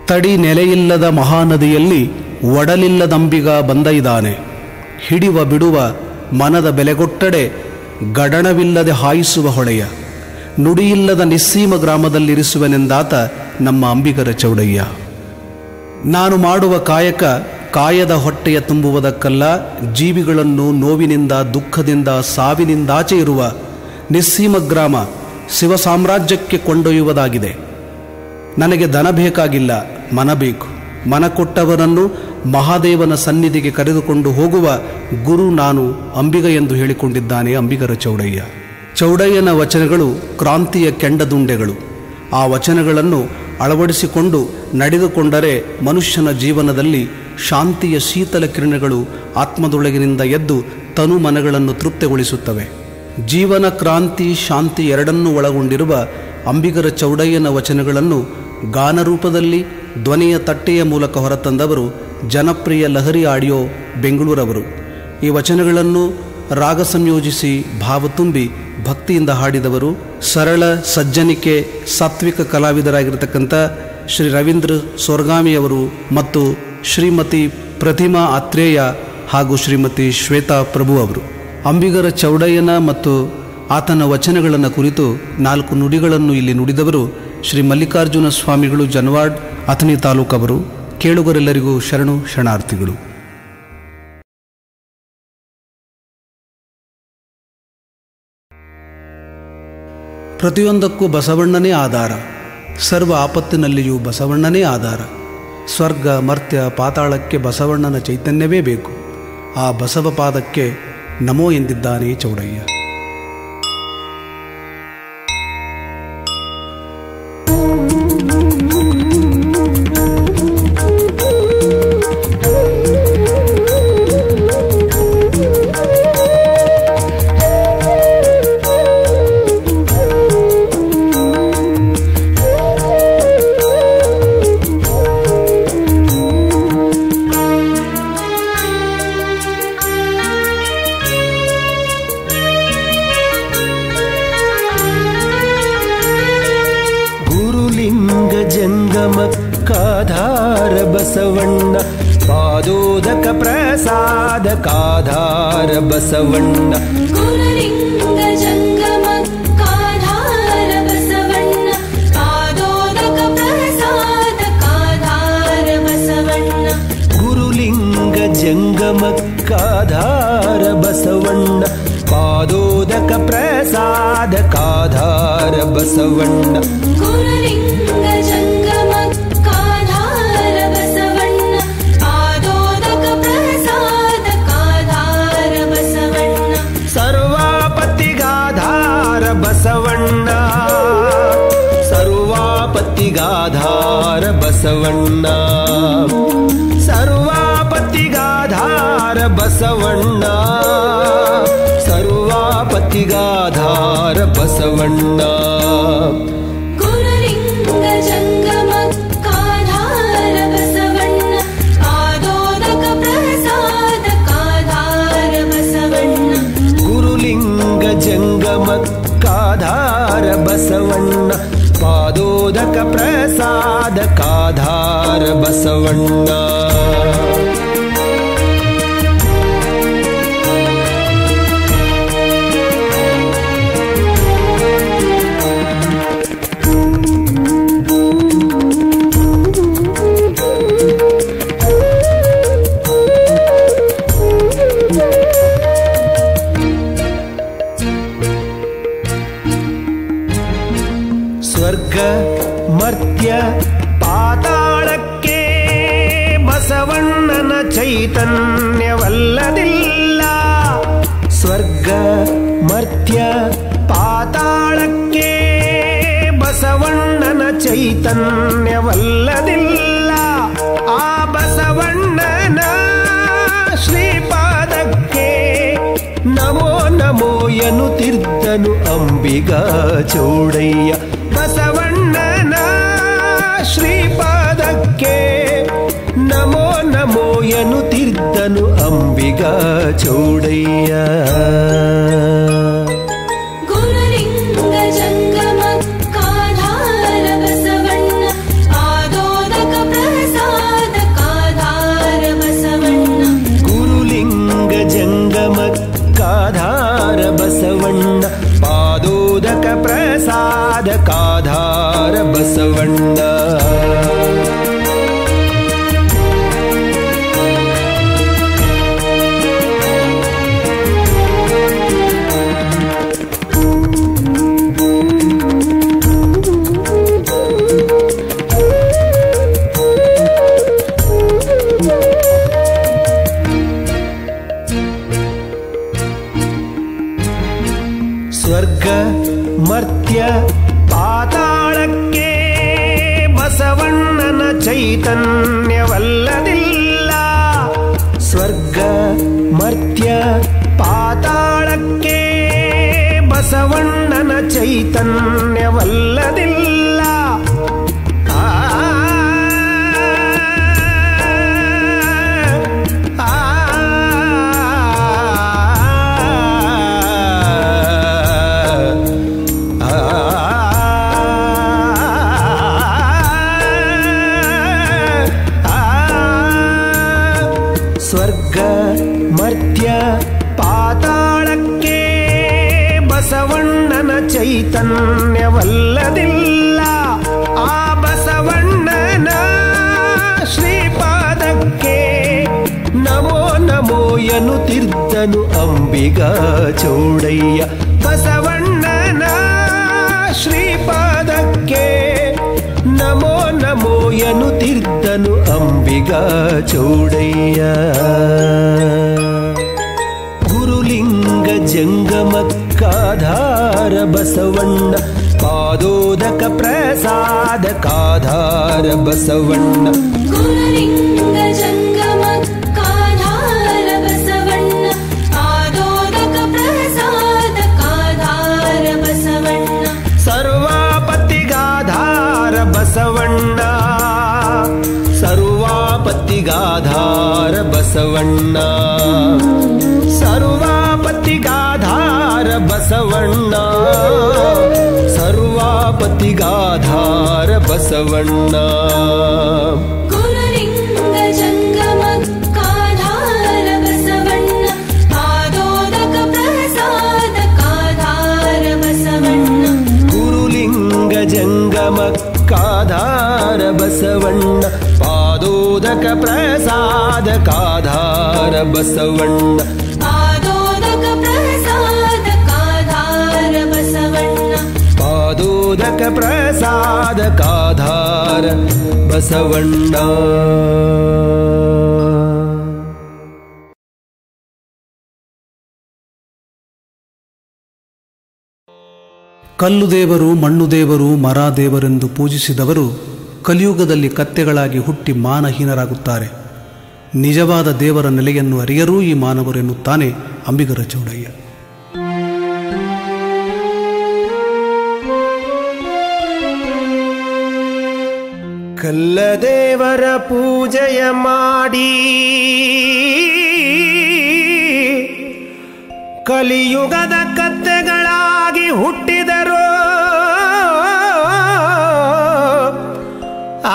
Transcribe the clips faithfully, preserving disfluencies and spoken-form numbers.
ತಡಿ ನೆಲೆಯಿಲ್ಲದ ಮಹಾನದಿಯಲ್ಲಿ ಒಡಲಿಲ್ಲದಂಬಿಗ ಬಂದ ಇದ್ದಾನೆ. ಹಿಡಿವ ಬಿಡುವ ಮನದ ಬೆಲೆಗೊಟ್ಟಡೆ ಗಡಣವಿಲ್ಲದೆ ಹಾಯಿಸುವ ಹೊಳೆಯ. ನುಡಿಯಿಲ್ಲದ ನಿಸ್ಸೀಮ ಗ್ರಾಮದಲ್ಲಿರಿಸುವನೆಂದಾತ ನಮ್ಮ ಅಂಬಿಗರ ಚೌಡಯ್ಯ. ನಾನು ಮಾಡುವ ಕಾಯಕ ಕಾಯದ ಹೊಟ್ಟೆಯ ತುಂಬುವುದಕ್ಕಲ್ಲ, ಜೀವಿಗಳನ್ನು ನೋವಿನಿಂದ ದುಃಖದಿಂದ ಸಾವಿನಿಂದಾಚೆ ಇರುವ ನಿಸ್ಸೀಮ ಗ್ರಾಮ ಶಿವ ಸಾಮ್ರಾಜ್ಯಕ್ಕೆ ಕೊಂಡೊಯ್ಯುವುದಾಗಿದೆ. ನನಗೆ ದನ ಬೇಕಾಗಿಲ್ಲ, ಮನ ಬೇಕು. ಮನ ಕೊಟ್ಟವನನ್ನು ಮಹಾದೇವನ ಸನ್ನಿಧಿಗೆ ಕರೆದುಕೊಂಡು ಹೋಗುವ ಗುರು ನಾನು ಅಂಬಿಗ ಎಂದು ಹೇಳಿಕೊಂಡಿದ್ದಾನೆ ಅಂಬಿಗರ ಚೌಡಯ್ಯ. ಚೌಡಯ್ಯನ ವಚನಗಳು ಕ್ರಾಂತಿಯ ಕೆಂಡದುಂಡೆಗಳು. ಆ ವಚನಗಳನ್ನು ಅಳವಡಿಸಿಕೊಂಡು ನಡೆದುಕೊಂಡರೆ ಮನುಷ್ಯನ ಜೀವನದಲ್ಲಿ ಶಾಂತಿಯ ಶೀತಲ ಕಿರಣಗಳು ಆತ್ಮದೊಳಗಿನಿಂದ ಎದ್ದು ತನು ಮನಗಳನ್ನು ತೃಪ್ತಿಗೊಳಿಸುತ್ತವೆ. ಜೀವನ, ಕ್ರಾಂತಿ, ಶಾಂತಿ ಎರಡನ್ನೂ ಒಳಗೊಂಡಿರುವ ಅಂಬಿಗರ ಚೌಡಯ್ಯನ ವಚನಗಳನ್ನು ಗಾನರೂಪದಲ್ಲಿ ಧ್ವನಿಯ ತಟ್ಟೆಯ ಮೂಲಕ ಹೊರತಂದವರು ಜನಪ್ರಿಯ ಲಹರಿ ಆಡಿಯೋ ಬೆಂಗಳೂರವರು. ಈ ವಚನಗಳನ್ನು ರಾಗ ಸಂಯೋಜಿಸಿ ಭಾವ ತುಂಬಿ ಭಕ್ತಿಯಿಂದ ಹಾಡಿದವರು ಸರಳ ಸಜ್ಜನಿಕೆ ಸಾತ್ವಿಕ ಕಲಾವಿದರಾಗಿರ್ತಕ್ಕಂಥ ಶ್ರೀ ರವೀಂದ್ರ ಸೋರ್ಗಾಮಿಯವರು ಮತ್ತು ಶ್ರೀಮತಿ ಪ್ರತಿಮಾ ಆತ್ರೇಯ ಹಾಗೂ ಶ್ರೀಮತಿ ಶ್ವೇತಾ ಪ್ರಭು ಅವರು. ಅಂಬಿಗರ ಚೌಡಯ್ಯನ ಮತ್ತು ಆತನ ವಚನಗಳನ್ನು ಕುರಿತು ನಾಲ್ಕು ನುಡಿಗಳನ್ನು ಇಲ್ಲಿ ನುಡಿದವರು ಶ್ರೀ ಮಲ್ಲಿಕಾರ್ಜುನ ಸ್ವಾಮಿಗಳು ಜನವಾಡ್ ಅಥಣಿ ತಾಲೂಕವರು. ಕೇಳುಗರೆಲ್ಲರಿಗೂ ಶರಣು ಶರಣಾರ್ಥಿಗಳು. ಪ್ರತಿಯೊಂದಕ್ಕೂ ಬಸವಣ್ಣನೇ ಆಧಾರ, ಸರ್ವ ಆಪತ್ತಿನಲ್ಲಿಯೂ ಬಸವಣ್ಣನೇ ಆಧಾರ. ಸ್ವರ್ಗ ಮರ್ತ್ಯ ಪಾತಾಳಕ್ಕೆ ಬಸವಣ್ಣನ ಚೈತನ್ಯವೇ ಬೇಕು. ಆ ಬಸವ ಪಾದಕ್ಕೆ ನಮೋ ಎಂದಿದ್ದಾನೆ ಚೌಡಯ್ಯ. ಜಂಗಮಕ್ಕಾಧಾರ ಬಸವಣ್ಣ ಪಾದೋದಕ ಪ್ರಸಾದಕಾಧಾರ ಬಸವಣ್ಣ. ಗುರುಲಿಂಗ ಜಂಗಮಕ್ಕಾಧಾರ ಬಸವಣ್ಣ ಪಾದೋದಕ ಪ್ರಸಾದಕಾಧಾರ ಬಸವಣ್ಣ. ಗುರುಲಿಂಗ ಜಂಗಮಕ್ಕಾಧಾರ ಬಸವಣ್ಣ ಪಾದೋದಕ ಪ್ರಸಾದಕಾಧಾರ ಬಸವಣ್ಣ. ಗುರುಲಿಂಗ ಜಂಗಮಕ್ಕಾಧಾರ ಬಸವಣ್ಣ ಪಾದೋದಕ ಪ್ರಸಾದಕಾಧಾರ ಬಸವಣ್ಣ. ಸರ್ವಾಪತ್ತಿಗಾಧಾರ ಬಸವಣ್ಣ ಸರ್ವಾಪತ್ತಿಗಾಧಾರ ಬಸವಣ್ಣ. ಸರ್ವಾಪತ್ತಿಗಾಧಾರ ಬಸವಣ್ಣ ಸರ್ವಾಪತ್ತಿಗಾಧಾರ ಬಸವಣ್ಣ. ಗುರುಲಿಂಗ ಜಂಗಮಕ್ಕಾಧಾರ ಬಸವಣ್ಣ ಪಾದೋದಕ ಪ್ರಸಾದಕಾಧಾರ ಬಸವಣ್ಣ. ಗುರುಲಿಂಗ ಜಂಗಮಕ್ಕಾಧಾರ ಬಸವಣ್ಣ ಪಾದೋದಕ ಪ್ರಸಾದಕಾಧಾರ ಬಸವಣ್ಣ. ಸ್ವರ್ಗ ಮರ್ತ್ಯ ಪಾತಾಳಕ್ಕೆ ಬಸವಣ್ಣನ ಚೈತನ್ಯವಲ್ಲದಿಲ್ಲ. ಸ್ವರ್ಗ ಮರ್ತ್ಯ ಪಾತಾಳಕ್ಕೆ ಬಸವಣ್ಣನ ಚೈತನ್ಯವಲ್ಲದಿಲ್ಲ. ಆ ಬಸವಣ್ಣನ ಶ್ರೀಪಾದಕ್ಕೆ ನಮೋ ನಮೋ ಎನ್ನುತ್ತಿದ್ದನು ಅಂಬಿಗ ಚೌಡಯ್ಯ. ಬಸವಣ್ಣನ ಶ್ರೀಪಾದಕ್ಕೆ ನಮೋ ನಮೋ ಎನ್ನುತ್ತಿದ್ದನು ಅಂಬಿಗ ಚೌಡಯ್ಯ. ಗುರುಲಿಂಗ ಜಂಗಮಕ್ಕಾಧಾರ ಬಸವಣ್ಣ ಪಾದೋದಕ ಕಾಧಾರ ಬಸವಣ್ಣ. ಸ್ವರ್ಗ ಮರ್ತ್ಯ ಪಾತಾಳಕ್ಕೆ ಬಸವಣ್ಣನ ಚೈತನ್ಯವಲ್ಲದಿಲ್ಲ. ಸ್ವರ್ಗ ಮರ್ತ್ಯ ಪಾತಾಳಕ್ಕೆ ಬಸವಣ್ಣನ ಚೈತನ್ಯವಲ್ಲದಿಲ್ಲ. ಆ ಸ್ವರ್ಗ ಮರ್ತ್ಯ ಪಾತಾಳಕ್ಕೆ ಬಸವಣ್ಣನ ಚೈತನ್ಯವಲ್ಲದಿಲ್ಲ. ಆ ಬಸವಣ್ಣನ ಶ್ರೀಪಾದಕ್ಕೆ ನಮೋ ನಮೋ ಎನ್ನುತ್ತಿದ್ದನು ಅಂಬಿಗ ಚೌಡಯ್ಯ. ಬಸವಣ್ಣನ ಶ್ರೀಪಾದಕ್ಕೆ ನಮೋ ನಮೋ ಎನ್ನುತ್ತಿದ್ದನು ಅಂಬಿಗ ಚೌಡಯ್ಯ. ಗುರುಲಿಂಗ ಜಂಗಮಕ್ಕಾಧಾರ ಬಸವಣ್ಣ, ಪಾದೋದಕ ಪ್ರಸಾದ ಕಾಧಾರ ಬಸವಣ್ಣ. ಗುರುಲಿಂಗ ಜಂಗಮಕ್ಕಾಧಾರ ಬಸವಣ್ಣ, ಪಾದೋದಕ ಪ್ರಸಾದ ಕಾಧಾರ ಬಸವಣ್ಣ. ಸರ್ವಾಪತ್ತಿಗಾಧಾರ ಬಸವಣ್ಣ, ಸರ್ವಾಪತ್ತಿಗಾಧಾರ ಬಸವಣ್ಣ. ಸರ್ವಾಪತ್ತಿಗಾಧಾರ ಬಸವಣ್ಣ, ಸರ್ವಾಪತ್ತಿಗಾಧಾರ ಬಸವಣ್ಣ. ಗುರುಲಿಂಗ ಜಂಗಮಕ್ಕಾಧಾರ ಬಸವಣ್ಣ, ಪಾದೋದಕ ಪ್ರಸಾದ ಕಾಧಾರ ಬಸವಣ್ಣ. ಗುರುಲಿಂಗ ಜಂಗಮಕ್ಕಾಧಾರ ಬಸವಣ್ಣ, ಪಾದೋದಕ ಪ್ರಸಾದ ಕಾಧಾರ ಬಸವಣ್ಣ. ಪಾದೋದಕ ಪ್ರಸಾದ ಕಾಧಾರ ಬಸವಣ್ಣ. ಪಾದೋದಕ ಪ್ರಸಾದ ಕಾಧಾರ ಬಸವಣ್ಣ. ಕಲ್ಲು ದೇವರು, ಮಣ್ಣು ದೇವರು, ಮರ ದೇವರೆಂದು ಪೂಜಿಸಿದವರು ಕಲಿಯುಗದಲ್ಲಿ ಕತ್ತೆಗಳಾಗಿ ಹುಟ್ಟಿ ಮಾನಹೀನರಾಗುತ್ತಾರೆ. ನಿಜವಾದ ದೇವರ ನೆಲೆಯನ್ನು ಅರಿಯರೂ ಈ ಮಾನವರೆನ್ನುತ್ತಾನೆ ಅಂಬಿಗರ ಚೌಡಯ್ಯ. ಕಲ್ಲದೇವರ ಪೂಜೆಯ ಮಾಡಿ ಕಲಿಯುಗದ ಕತ್ತೆಗಳಾಗಿ ಹುಟ್ಟಿದರು. ಆ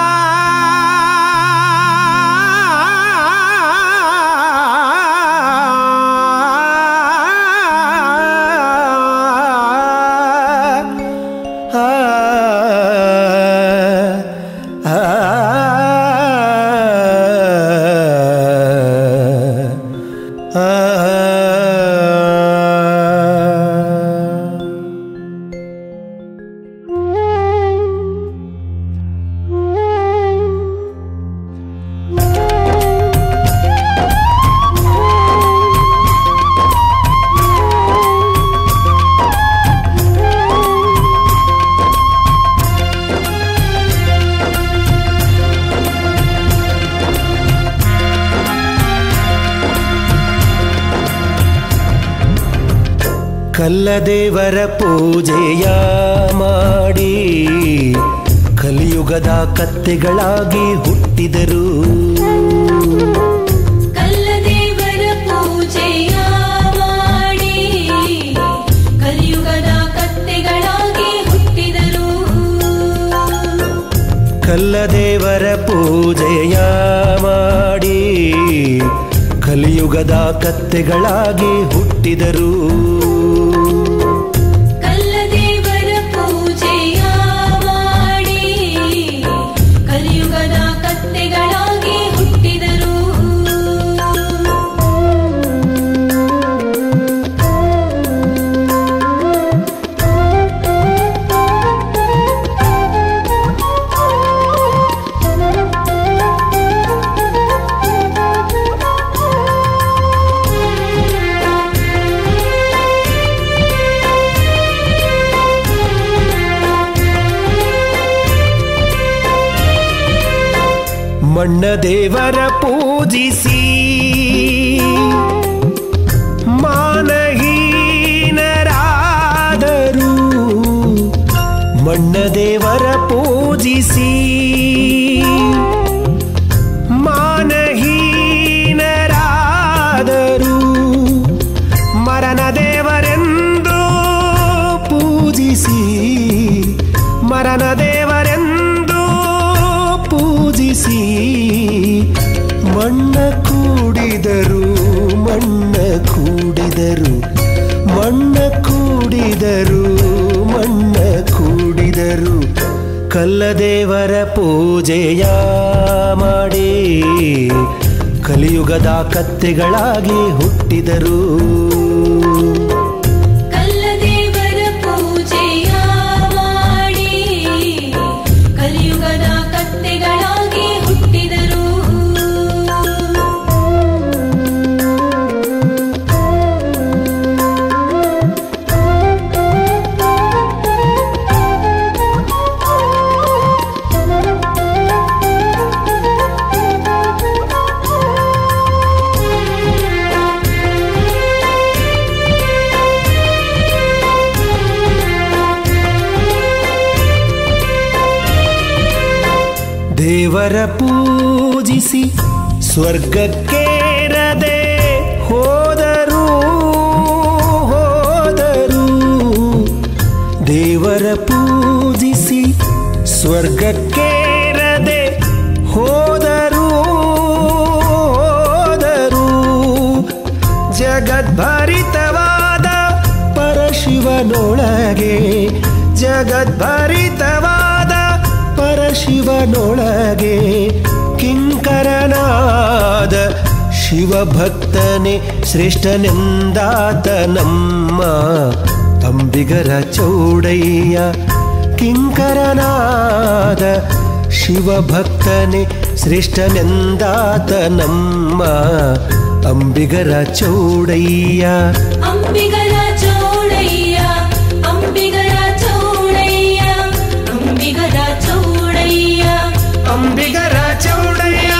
ಕಲ್ಲದೇವರ ಪೂಜೆಯ ಮಾಡಿ ಕಲಿಯುಗದ ಕತ್ತೆಗಳಾಗಿ ಹುಟ್ಟಿದರು. ಕಲ್ಲದೇವರ ಪೂಜೆಯ ಮಾಡಿ ಕಲಿಯುಗದ ಕತ್ತೆಗಳಾಗಿ ಹುಟ್ಟಿದರು. ಕಲ್ಲದೇವರ ಪೂಜೆಯ ಮಾಡಿ ಕಲಿಯುಗದ ಕತ್ತೆಗಳಾಗಿ ಹುಟ್ಟಿದರು. ಕಲ್ಲದೇವರ ಪೂಜೆಯ ಮಣ್ಣ ದೇವರ ಪೂಜಿಸಿ ಮಾನಹೀನರಾದರು ಮಣ್ಣ ದೇವರ ಪೂಜಿಸಿ ಮಾನಹೀನರಾದರು ಮರಣ ದೇವರೆಂದು ಪೂಜಿಸಿ ಮರಣ ದೇವರೆಂದು ಪೂಜಿಸಿ ಮಣ್ಣ ಕೂಡಿದರು ಮಣ್ಣ ಕೂಡಿದರು ಮಣ್ಣ ಕೂಡಿದರು ಮಣ್ಣ ಕೂಡಿದರು ಕಲ್ಲದೇವರ ಪೂಜೆಯ ಮಾಡಿ ಕಲಿಯುಗದ ಕತ್ತೆಗಳಾಗಿ ಹುಟ್ಟಿದರು ಕಲ್ಲದೇವರ ಪೂಜೆಯ ಮಾಡಿ ಕಲಿಯುಗದ ಕತ್ತೆಗಳಾಗಿ ಹುಟ್ಟಿದರು ದೇವರ ಪೂಜಿಸಿ ಸ್ವರ್ಗಕ್ಕೇರದೆ ಹೋದರು ಹೋದರು ದೇವರ ಪೂಜಿಸಿ ಸ್ವರ್ಗಕ್ಕೇರದೆ ಹೋದರು ಹೋದರು ಜಗದ್ಭರಿತವಾದ ಪರಶಿವನೊಳಗೆ ಜಗದ್ಭರಿತವಾದ ಪರಶಿವನೊಳಗೆ ಕಿಂಕರನಾದ ಶಿವಭಕ್ತನೇ ಶ್ರೇಷ್ಠನೆಂದಾತ ನಮ್ಮ ಅಂಬಿಗರ ಚೌಡಯ್ಯ ಕಿಂಕರನಾದ ಶಿವಭಕ್ತನೇ ಶ್ರೇಷ್ಠನೆಂದಾತ ನಮ್ಮ ಅಂಬಿಗರ ಚೌಡಯ್ಯ ಅಂಬಿಗರ ಚೌಡಯ್ಯ ಅಂಬಿಗರ ಚೌಡಯ್ಯ ಅಂಬಿಗರ ಚೌಡಯ್ಯ ಅಂಬಿಗರ ಚೌಡಯ್ಯ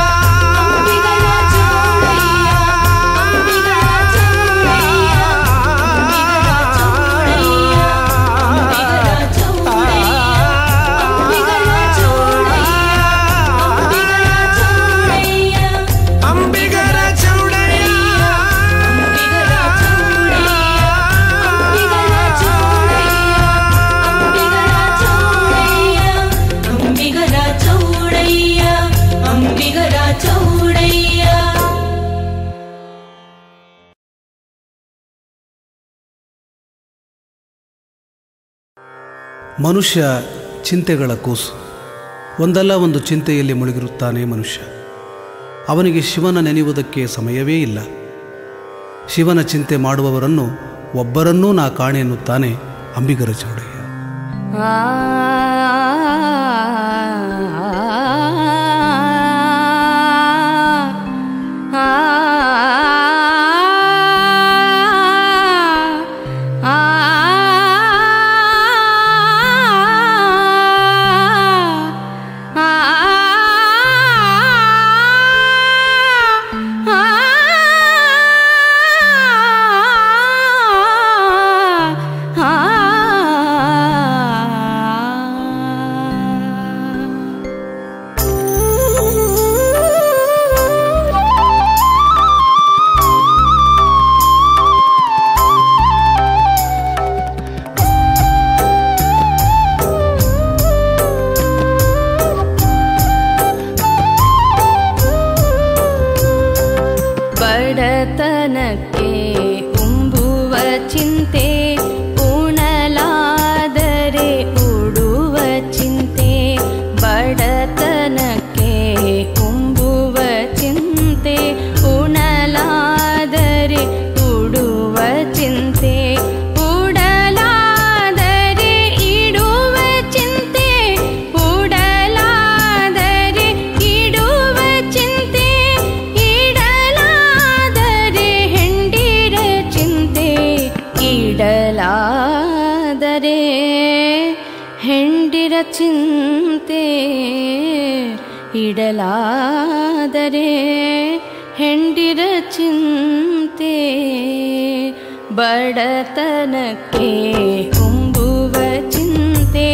ಮನುಷ್ಯ ಚಿಂತೆಗಳ ಕೂಸು. ಒಂದಲ್ಲ ಒಂದು ಚಿಂತೆಯಲ್ಲಿ ಮುಳುಗಿರುತ್ತಾನೆ ಮನುಷ್ಯ. ಅವನಿಗೆ ಶಿವನ ನೆನೆಯುವುದಕ್ಕೆ ಸಮಯವೇ ಇಲ್ಲ. ಶಿವನ ಚಿಂತೆ ಮಾಡುವವರನ್ನು ಒಬ್ಬರನ್ನೂ ನಾ ಕಾಣೆ ಎನ್ನುತ್ತಾನೆ ಅಂಬಿಗರ ಚೌಡಯ್ಯ. ಬಡತನಕ್ಕೆ ಉಂಬುವ ಚಿಂತೆ, ಉಣಲಾದರೆ ಉಡುವ ಚಿಂತೆ. ಬಡತನಕ್ಕೆ ಉಂಬುವ ಚಿಂತೆ, ಉಣಲಾದರೆ ಉಡುವ ಚಿಂತೆ. ಉಡಲಾದರೆ ಇಡುವ ಚಿಂತೆ, ಉಡಲಾದರೆ ಇಡುವ ಚಿಂತೆ. ಇಡಲಾದರೆ ಹೆಂಡಿರ ಚಿಂತೆ, ಇಡಲಾದರೆ ಹೆಂಡಿರ ಚಿಂತೆ. ಇಡಲಾದರೆ ಹೆಂಡಿರ ಚಿಂತೆ ಬಡತನಕ್ಕೆ ಉಂಬುವ ಚಿಂತೆ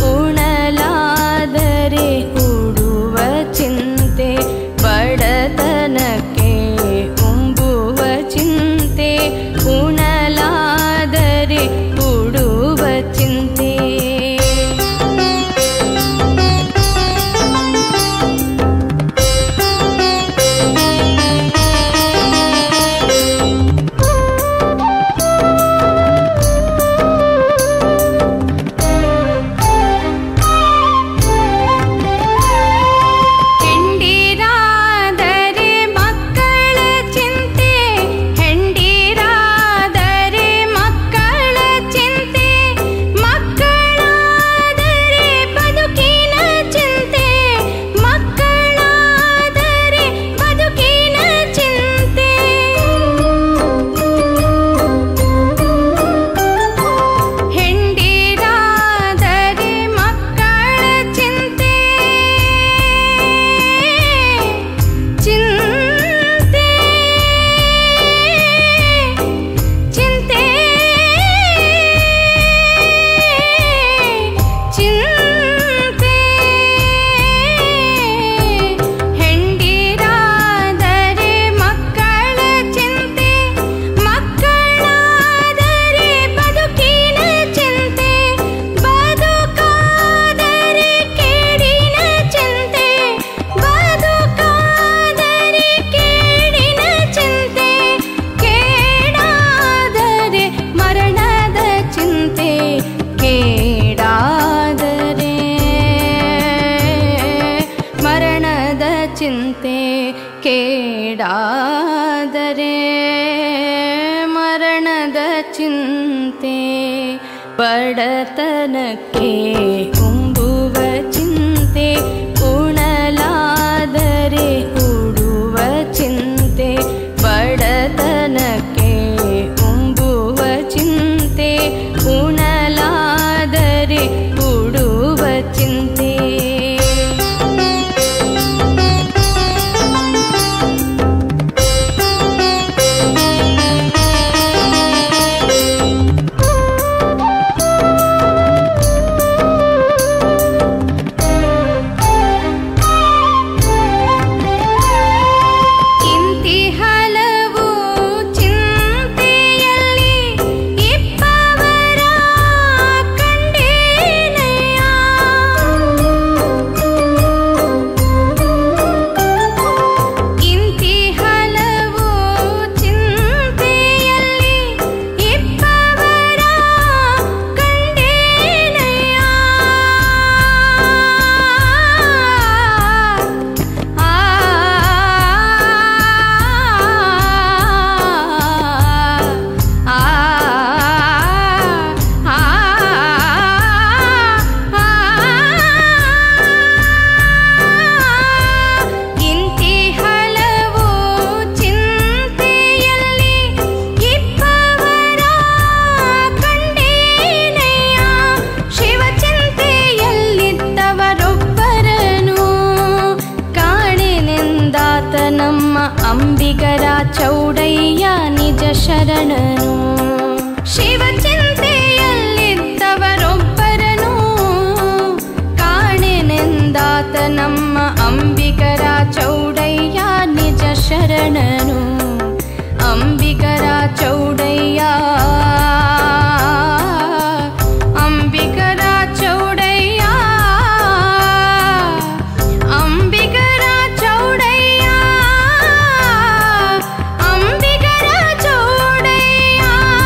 ಉಣಲಾದರೆ ಉಡುವ ಚಿಂತೆ ಬಡತನಕ್ಕೆ ಉಂಬುವ ಚಿಂತೆ ಉಣಲಾದರೆ ಉಡುವ ಚಿಂತೆ ಚಿಂತೆ ಕೇಡಾದರೆ ಮರಣದ ಚಿಂತೆ ಬಡತನಕ್ಕೆ ಉಂಬುವ ಚಿಂತೆ ಉಣಲಾದರೆ ಉಡುವ ಚಿಂತೆ ಬಡತನಕ್ಕೆ ಉಂಬುವ ಚಿಂತೆ ಉಣಲಾದರೆ ಉಡುವ ಚಿಂತೆ ಅಂಬಿಗರ ಚೌಡಯ್ಯ ನಿಜ ಶರಣನು ಶಿವಚಿಂತೆಯಲ್ಲಿದ್ದವರೊಬ್ಬರನು ಕಾಣೆನೆಂದಾತ ನಮ್ಮ ಅಂಬಿಗರ ಚೌಡಯ್ಯ ನಿಜ ಶರಣನು ಅಂಬಿಗರ ಚೌಡಯ್ಯ ಅಂಬಿಗರ ಚೌಡಯ್ಯ ಅಂಬಿಗರ ಚೌಡಯ್ಯ ಅಂಬಿಗರ ಚೌಡಯ್ಯ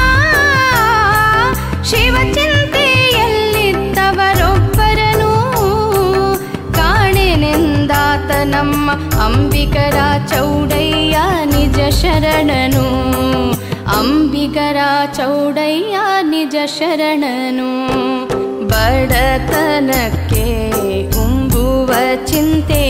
ಶಿವಚಿಂತೆಯಲ್ಲಿದ್ದವರೊಬ್ಬರನು ಕಾಣೆನೆಂದಾತ ನಮ್ಮ ಅಂಬಿಗರ ಚೌಡಯ್ಯ ನಿಜ ಶರಣನು ಅಂಬಿಗರ ಚೌಡಯ್ಯ ನಿಜ ಶರಣನು ಬಡತನಕ್ಕೆ ಉಂಬುವ ಚಿಂತೆ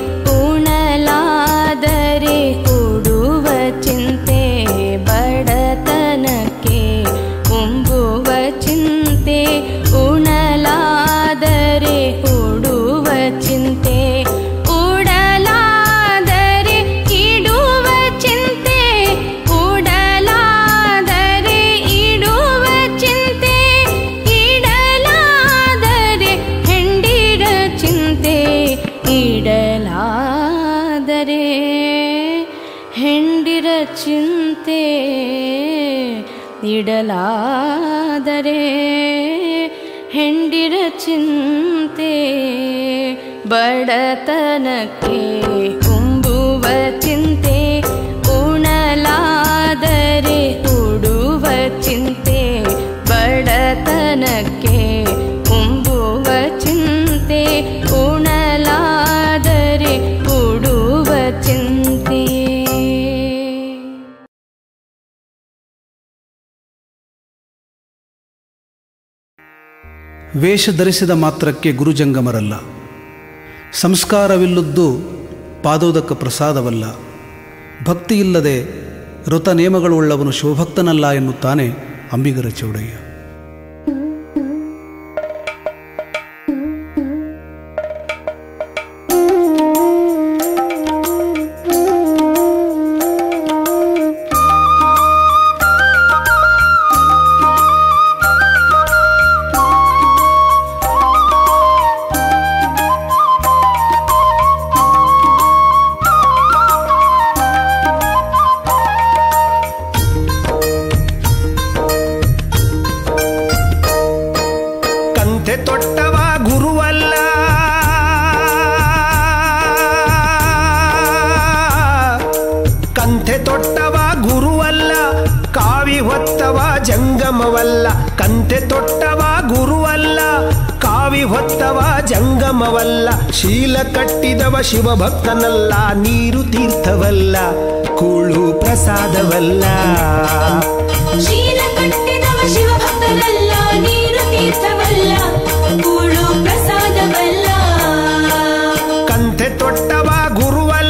ಉಣಲಾದರೆ ಉಡುವ ಚಿಂತೆ ಬಡತನಕ್ಕೆ ಉಂಬುವ ಚಿಂತೆ ಉಣಲಾದರೆ ಉಡುವ ಚಿಂತೆ ಉ ನೀಡಲಾದರೆ ಹೆಂಡಿರ ಚಿಂತೆ ನೀಡಲಾದರೆ ಹೆಂಡಿರ ಚಿಂತೆ ಬಡತನಕ್ಕೆ ಉಂಬುವ ಚಿಂತೆ ಉಣಲಾದರೆ ಉಡುವ ಚಿಂತೆ ಬಡತನಕ್ಕೆ ಉಂಬುವ ಚಿಂತೆ ಉಣಲಾದರೆ ಉಡುವ ಚಿಂತೆ. ವೇಷ ಧರಿಸಿದ ಮಾತ್ರಕ್ಕೆ ಗುರುಜಂಗಮರಲ್ಲ. ಸಂಸ್ಕಾರವಿಲ್ಲದ್ದು ಪಾದೋದಕ ಪ್ರಸಾದವಲ್ಲ. ಭಕ್ತಿಯಿಲ್ಲದೆ ಋತ ನೇಮಗಳುಳ್ಳವನು ಶಿವಭಕ್ತನಲ್ಲ ಎನ್ನುತ್ತಾನೆ ಅಂಬಿಗರ ಚೌಡಯ್ಯ. ಕಂತೆ ತೊಟ್ಟವ ಗುರುವಲ್ಲ, ಕಾವಿ ಹೊತ್ತವ ಜಂಗಮವಲ್ಲ, ಶೀಲ ಕಟ್ಟಿದವ ಶಿವಭಕ್ತನಲ್ಲ, ನೀರು ತೀರ್ಥವಲ್ಲ, ಕೂಳು ಪ್ರಸಾದವಲ್ಲ. ಶೀಲ ಕಟ್ಟಿದವ ಶಿವಭಕ್ತನಲ್ಲ, ನೀರು ತೀರ್ಥವಲ್ಲ, ಕೂಳು ಪ್ರಸಾದವಲ್ಲ. ಕಂತೆ ತೊಟ್ಟವ ಗುರುವಲ್ಲ,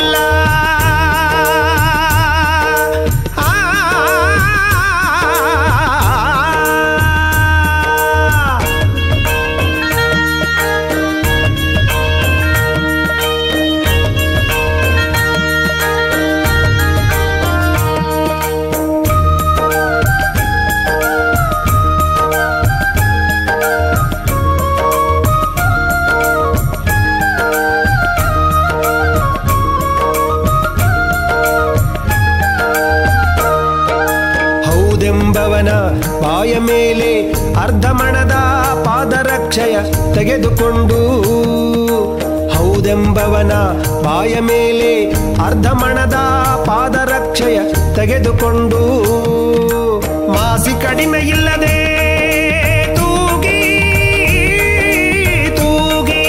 ಬಾಯ ಮೇಲೆ ಅರ್ಧ ಮಣದ ಪಾದರಕ್ಷಯ ತೆಗೆದುಕೊಂಡು, ಹೌದೆಂಬವನ ಬಾಯ ಮೇಲೆ ಅರ್ಧ ಮಣದ ಪಾದರಕ್ಷಯ ತೆಗೆದುಕೊಂಡು, ಮಾಸಿ ಕಡಿಮೆ ಇಲ್ಲದೆ ತೂಗಿ ತೂಗಿ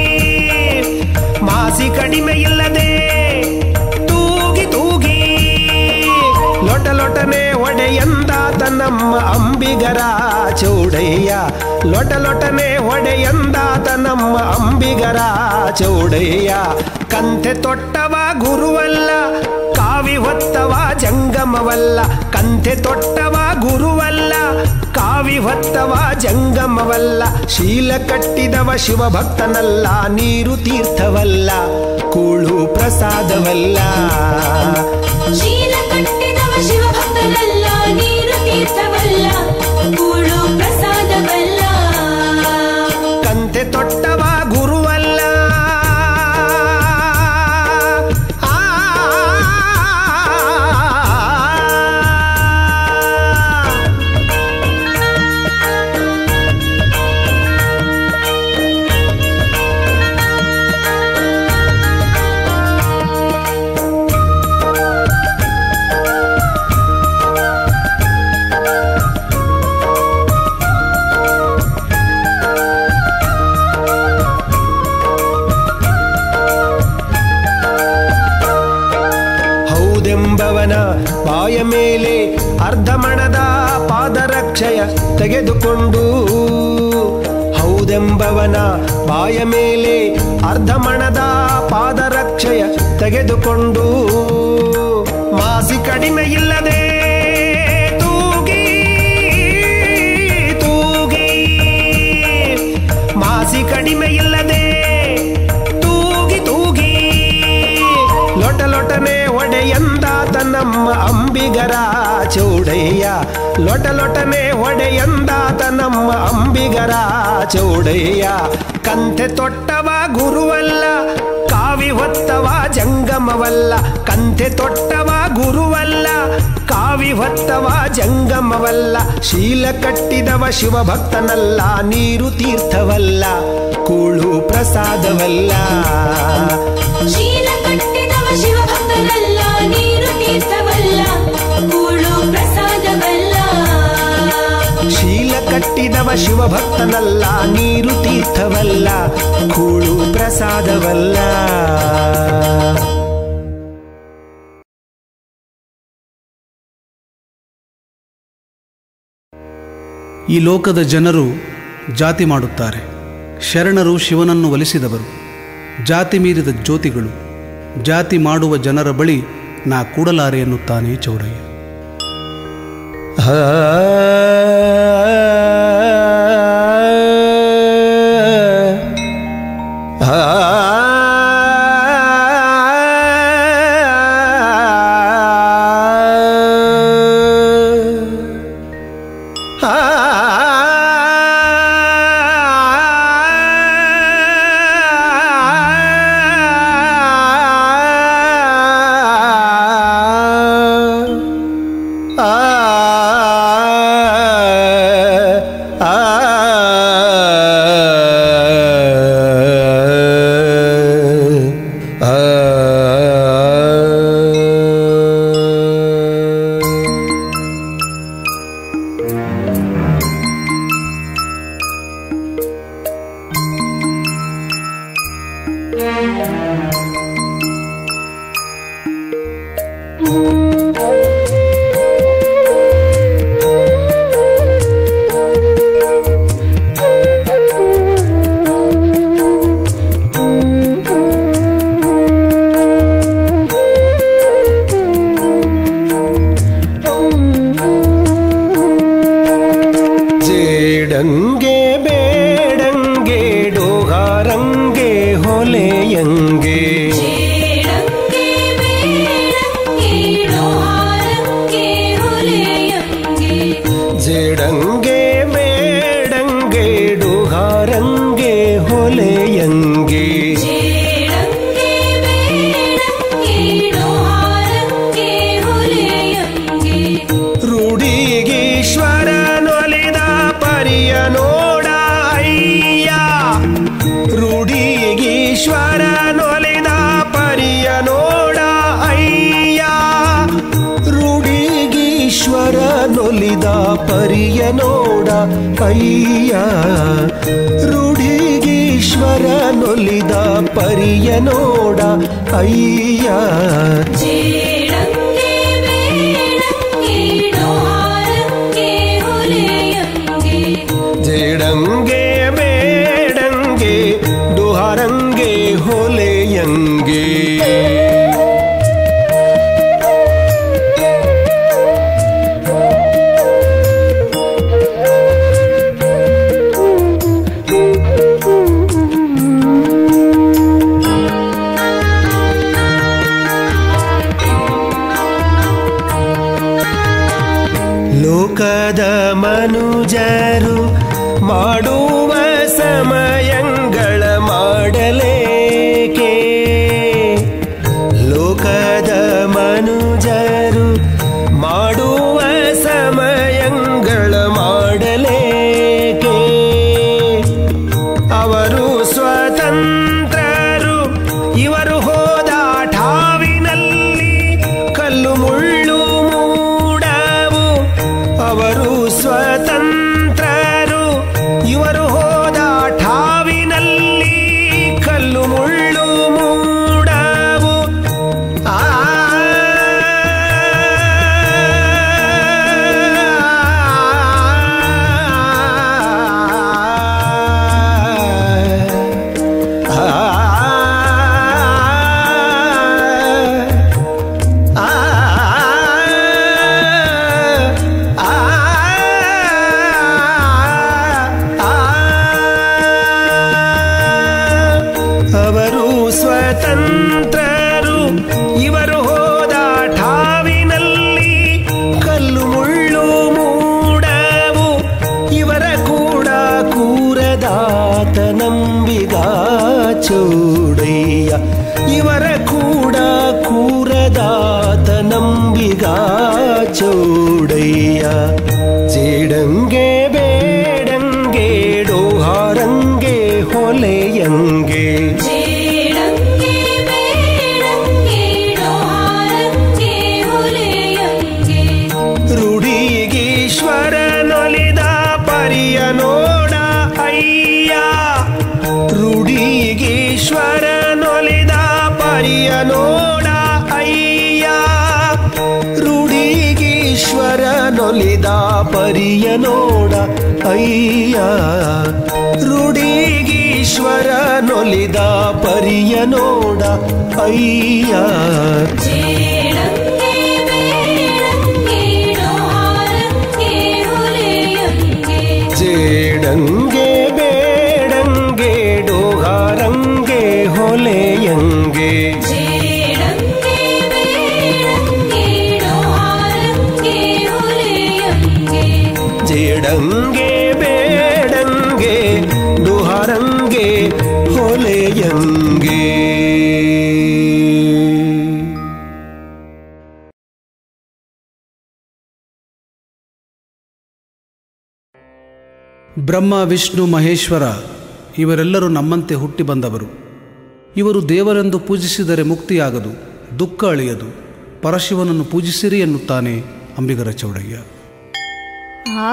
ಮಾಸಿ ಕಡಿಮೆ ಇಲ್ಲದೆ ತೂಗಿ ತೂಗಿ ಲೊಟ ಲೊಟನೆ ಒಡೆಯಂದಾತ ನಮ್ಮ ಅಂಬಿಗರ ಚೌಡಯ್ಯ. ಲೊಟ ಲೊಟನೆ ಒಡೆಯಂದಾತ ನಮ್ಮ ಅಂಬಿಗರ ಚೌಡಯ್ಯ. ಕಂತೆ ತೊಟ್ಟವ ಗುರುವಲ್ಲ, ಕಾವಿ ಹೊತ್ತವ ಜಂಗಮವಲ್ಲ, ಕಂತೆ ತೊಟ್ಟವ ಗುರುವಲ್ಲ, ಕಾವಿ ಹೊತ್ತವ ಜಂಗಮವಲ್ಲ, ಶೀಲ ಕಟ್ಟಿದವ ಶಿವಭಕ್ತನಲ್ಲ, ನೀರು ತೀರ್ಥವಲ್ಲ, ಕೂಳು ಪ್ರಸಾದವಲ್ಲ. ಶೀಲ ಕಟ್ಟಿದವ ಶಿವಭಕ್ತನಲ್ಲ, ನೀರು ತೀರ್ಥವಲ್ಲ, ಕೂಳು ಪ್ರಸಾದವಲ್ಲ. ಕಂತೆ ತೊಟ್ಟವ ಗುರುವಲ್ಲ, ಆ ಹೌದೆಂಬವನ ಬಾಯ ಮೇಲೆ ಅರ್ಧ ಮಣದ ಪಾದರಕ್ಷಯ ತೆಗೆದುಕೊಂಡು, ಹೌದೆಂಬವನ ಬಾಯ ಮೇಲೆ ಅರ್ಧ ಮಣದ ಪಾದರಕ್ಷಯ ತೆಗೆದುಕೊಂಡು, ಮಾಸಿ ಕಡಿಮೆ ಇಲ್ಲದೆ ತೂಗಿ ತೂಗಿ ಮಾಸಿ ಕಡಿಮೆ ಇಲ್ಲದೆ ತೂಗಿ ತೂಗಿ ಲೊಟ ಲೊಟನೆ ಒಡೆಯಂದಾತ ನಮ್ಮ ಅಂಬಿಗರ ಚೌಡಯ್ಯ. ಲೊಟ ಲೊಟನೆ ಒಡೆಯಂದಾತ ನಮ್ಮ ಅಂಬಿಗರ ಚೌಡಯ್ಯ. ಕಂತೆ ತೊಟ್ಟವ ಗುರುವಲ್ಲ, ಕಾವಿ ಹೊತ್ತವ ಜಂಗಮವಲ್ಲ, ಕಂತೆ ತೊಟ್ಟವ ಗುರುವಲ್ಲ. ಕಾವಿ ಹೊತ್ತವ ಜಂಗಮವಲ್ಲ, ಶೀಲ ಕಟ್ಟಿದವ ಶಿವಭಕ್ತನಲ್ಲ. ನೀರು ತೀರ್ಥವಲ್ಲ, ಕೂಳು ಪ್ರಸಾದವಲ್ಲ. ಶೀಲ ಕಟ್ಟಿದವ ಶಿವಭಕ್ತನಲ್ಲ, ನೀರು ತೀರ್ಥವಲ್ಲ, ಕೂಳು ಪ್ರಸಾದವಲ್ಲ. ಶೀಲ ಕಟ್ಟಿದವ ಶಿವಭಕ್ತನಲ್ಲ, ನೀರು ತೀರ್ಥವಲ್ಲ, ಕೂಳು ಪ್ರಸಾದವಲ್ಲ. ಈ ಲೋಕದ ಜನರು ಜಾತಿ ಮಾಡುತ್ತಾರೆ. ಶರಣರು ಶಿವನನ್ನು ಒಲಿಸಿದವರು, ಜಾತಿ ಮೀರಿದ ಜ್ಯೋತಿಗಳು. ಜಾತಿ ಮಾಡುವ ಜನರ ಬಳಿ ನಾ ಕೂಡಲಾರೆ ಎನ್ನುತ್ತಾನೆ ಚೌಡಯ್ಯ. ಜೇಡಂಗೆ ಬೇಡಂಗೆ ಡೋಹಾರಂಗೆ ಹೊಲೆಯಂಗೆ. ಜೇಡಂಗೆ ಬೇಡಂಗೆ ಡೋಹಾರಂಗೆ ಹೊಲೆಯಂಗೆ. ಜೇಡಂಗೆ ಬೇಡಂಗೆ ಡೋಹಾರಂಗೆ ಹೊಲೆಯಂಗೆ. ಜೇಡಂಗೆ ಬೇಡಂಗೆ ಡೋಹಾರಂಗೆ ಹೊಲೆಯಂಗೆ. ರೂಢಿಗೀಶ್ವರನೊಲಿದ ಪರಿಯ ನೋಡ ಅಯ್ಯ. ರೂಢಿಗೀಶ್ವರನೊಲಿದ ಪರಿಯ ನೋಡ ಅಯ್ಯ. ರೂಢಿಗೀಶ್ವರನೊಲಿದ ಪರಿಯ ನೋಡ ಅಯ್ಯ. ರೂಢಿಗೀಶ್ವರನೊಲಿದ ಪರಿಯ ನೋಡ ಅಯ್ಯ. ಜೇಡಂಗೆ ಬೇಡಂಗೆ ಡೋಹಾರಂಗೆ ಹೊಲೆಯಂಗೆ. ಜೇಡಂಗೆ ಬೇಡಂಗೆ ಡುಹಾರಂಗೆ ಹೊಲೆಯಂಗೆ. ಲೋಕದ ಮನುಜರು ಮಾಡುವ ಸಮಯಗಳ ಮಾಡಲೇಕೆ. ಲೋಕದ ಮನುಜರು ಮಾಡುವ ಸಮಯಗಳ ಮಾಡಲೇಕೆ. ಅವರು ಸ್ವತಂತ್ರರು, ಇವರು ಹೋದ ಠಾವಿನಲ್ಲಿ ಕಲ್ಲು ಮುಳ್ಳು ಮೂಡವು. ಅವರು ಸ್ವತಂತ್ರರು, ಇವರು ಹೋದ ಠಾವಿನಲ್ಲಿ ಕಲ್ಲು ಮುಳ್ಳು ಮೂಡವು. ಆ ಅವರು ಸ್ವತಂತ್ರರು, ಇವರು ಹೋದ ಠಾವಿನಲ್ಲಿ ಕಲ್ಲು ಮುಳ್ಳು ಮೂಡವು. ಇವರ ಕೂಡ ಕೂರದಾತ ನಂಬಿಗ ಚೌಡಯ್ಯ. ಇವರ ಕೂಡ ಕೂರದಾತ ನಂಬಿಗ ಚೌಡಯ್ಯ ಜೇಡಂಗೆ ಬೇಡಂಗೆ ಡೋಹಾರಂಗೆ ಹೊಲೆಯಂಗೆ ಜೇಡಂಗೆ ಬೇಡಂಗೆ ಡೋಹಾರಂಗೆ ಹೊಲೆಯಂಗೆ ರೂಢಿಗೀಶ್ವರನೊಲಿದ ಪರಿಯ ನೋಡ ಅಯ್ಯ ರೂಢಿಗೀಶ್ವರನೊಲಿದ ಪರಿಯ ನೋಡ ಅಯ್ಯ ರೂಢಿಗೀಶ್ವರನೊಲಿದ ಪರಿಯ ನೋಡ ಅಯ್ಯ ರೂಢಿಗೀಶ್ವರನೊಲಿದ ಪರಿಯ ನೋಡ ಅಯ್ಯ ಜೇಡಂಗೆ ಬೇಡಂಗೆ ಡೋಹಾರಂಗೆ ಹೊಲೆಯಂಗೆ ಜೇಡಂಗೆ ಬೇಡಂಗೆ ಡೋಹಾರಂಗೆ ಹೊಲೆಯಂಗೆ ಜೇಡಂಗೆ ಬೇಡಂಗೆ ಡೋಹಾರಂಗೆ ಹೊಲೆಯಂಗೆ ಜೇಡಂಗೆ ಬೇಡಂಗೆ ಡೋಹಾರಂಗೆ ಹೊಲೆಯಂಗೆ. ಬ್ರಹ್ಮ ವಿಷ್ಣು ಮಹೇಶ್ವರ ಇವರೆಲ್ಲರೂ ನಮ್ಮಂತೆ ಹುಟ್ಟಿ ಬಂದವರು. ಇವರು ದೇವರೆಂದು ಪೂಜಿಸಿದರೆ ಮುಕ್ತಿಯಾಗದು, ದುಃಖ ಅಳಿಯದು. ಪರಶಿವನನ್ನು ಪೂಜಿಸಿರಿ ಎನ್ನುತ್ತಾನೆ ಅಂಬಿಗರ ಚೌಡಯ್ಯ. ಆ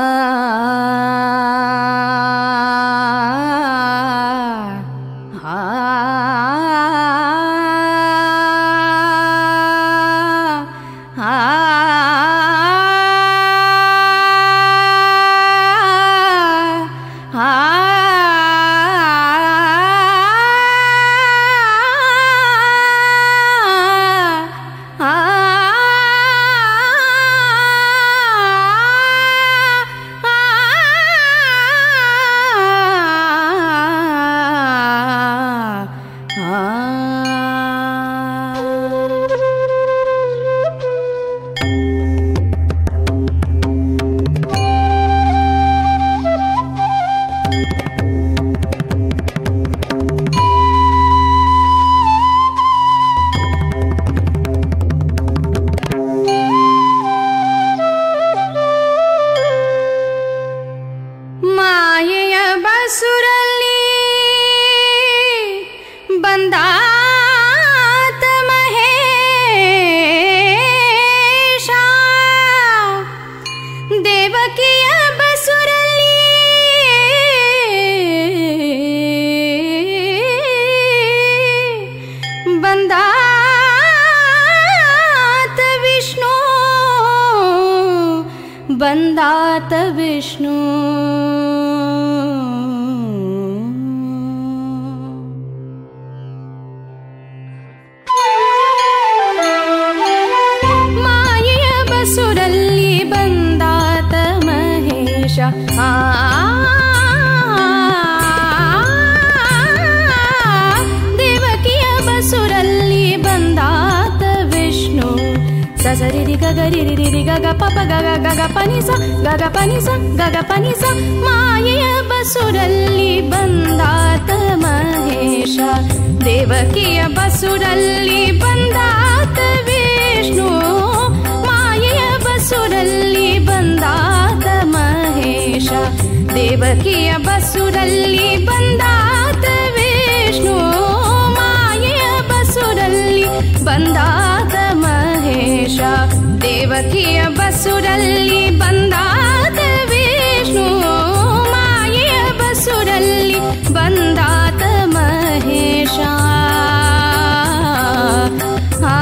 ಬಂದಾತ ವಿಷ್ಣು ಮಾಯೆಯ ಬಸುರಲ್ಲಿ ಬಂದಾತ ಮಹೇಶ ಆ ದೇವಕಿಯ ಬಸುರಲ್ಲಿ ಬಂದಾತ ವಿಷ್ಣು ಸಸರಿರಿ ಗಗರಿರಿ ಗಗ ಪಪ ಗಗ ಗಗ ಪನಿಸ ಗಗ ಪನಿಸ ಗಗ ಪನಿಸ ಮಾಯೆಯ ಬಸುರಲ್ಲಿ ಬಂದಾತ ಮಹೇಶ ದೇವಕಿಯ ಬಸುರಲ್ಲಿ ಬಂದಾತ ವಿಷ್ಣು ಮಾಯೆಯ ಬಸುರಲ್ಲಿ ಬಂದಾತ ಮಹೇಶ ದೇವಕಿಯ ಬಸುರಲ್ಲಿ ಬಂದಾತ ವಿಷ್ಣು ಮಾಯೆಯ ಬಸುರಲ್ಲಿ ಬಂದಾತ ಮಹೇಶ ದೇವಕಿಯ ಬಸುರಲ್ಲಿ ಬಂದಾತ ವಿಷ್ಣು ಮಾಯೆಯ ಬಸುರಲ್ಲಿ ಬಂದಾತ ಮಹೇಶ ಆ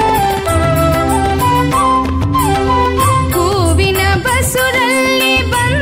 ಹೂವಿನ ಬಸುರಲ್ಲಿ ಬಂದ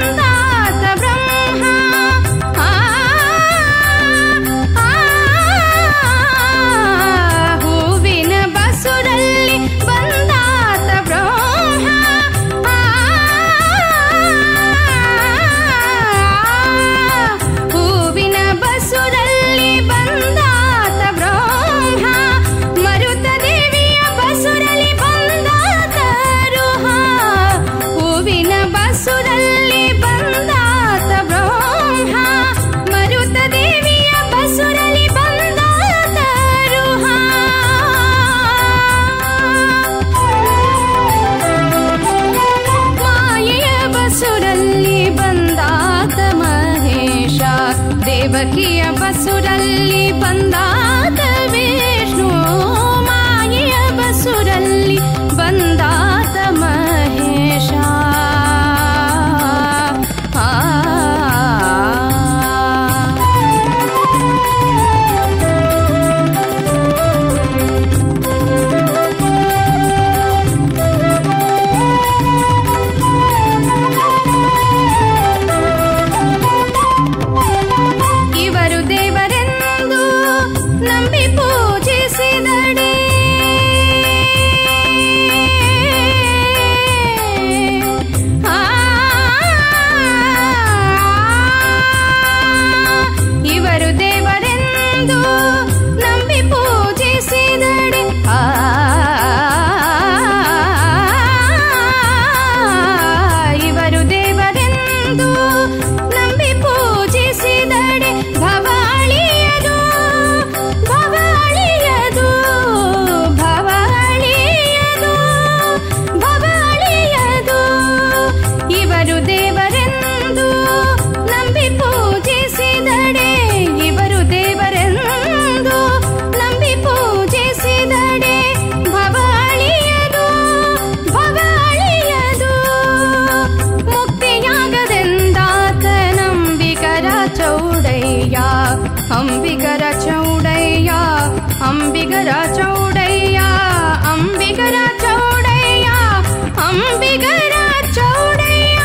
ಅಂಬಿಗರ ಚೌಡಯ್ಯ ಅಂಬಿಗರ ಚೌಡಯ್ಯ ಅಂಬಿಗರ ಚೌಡಯ್ಯ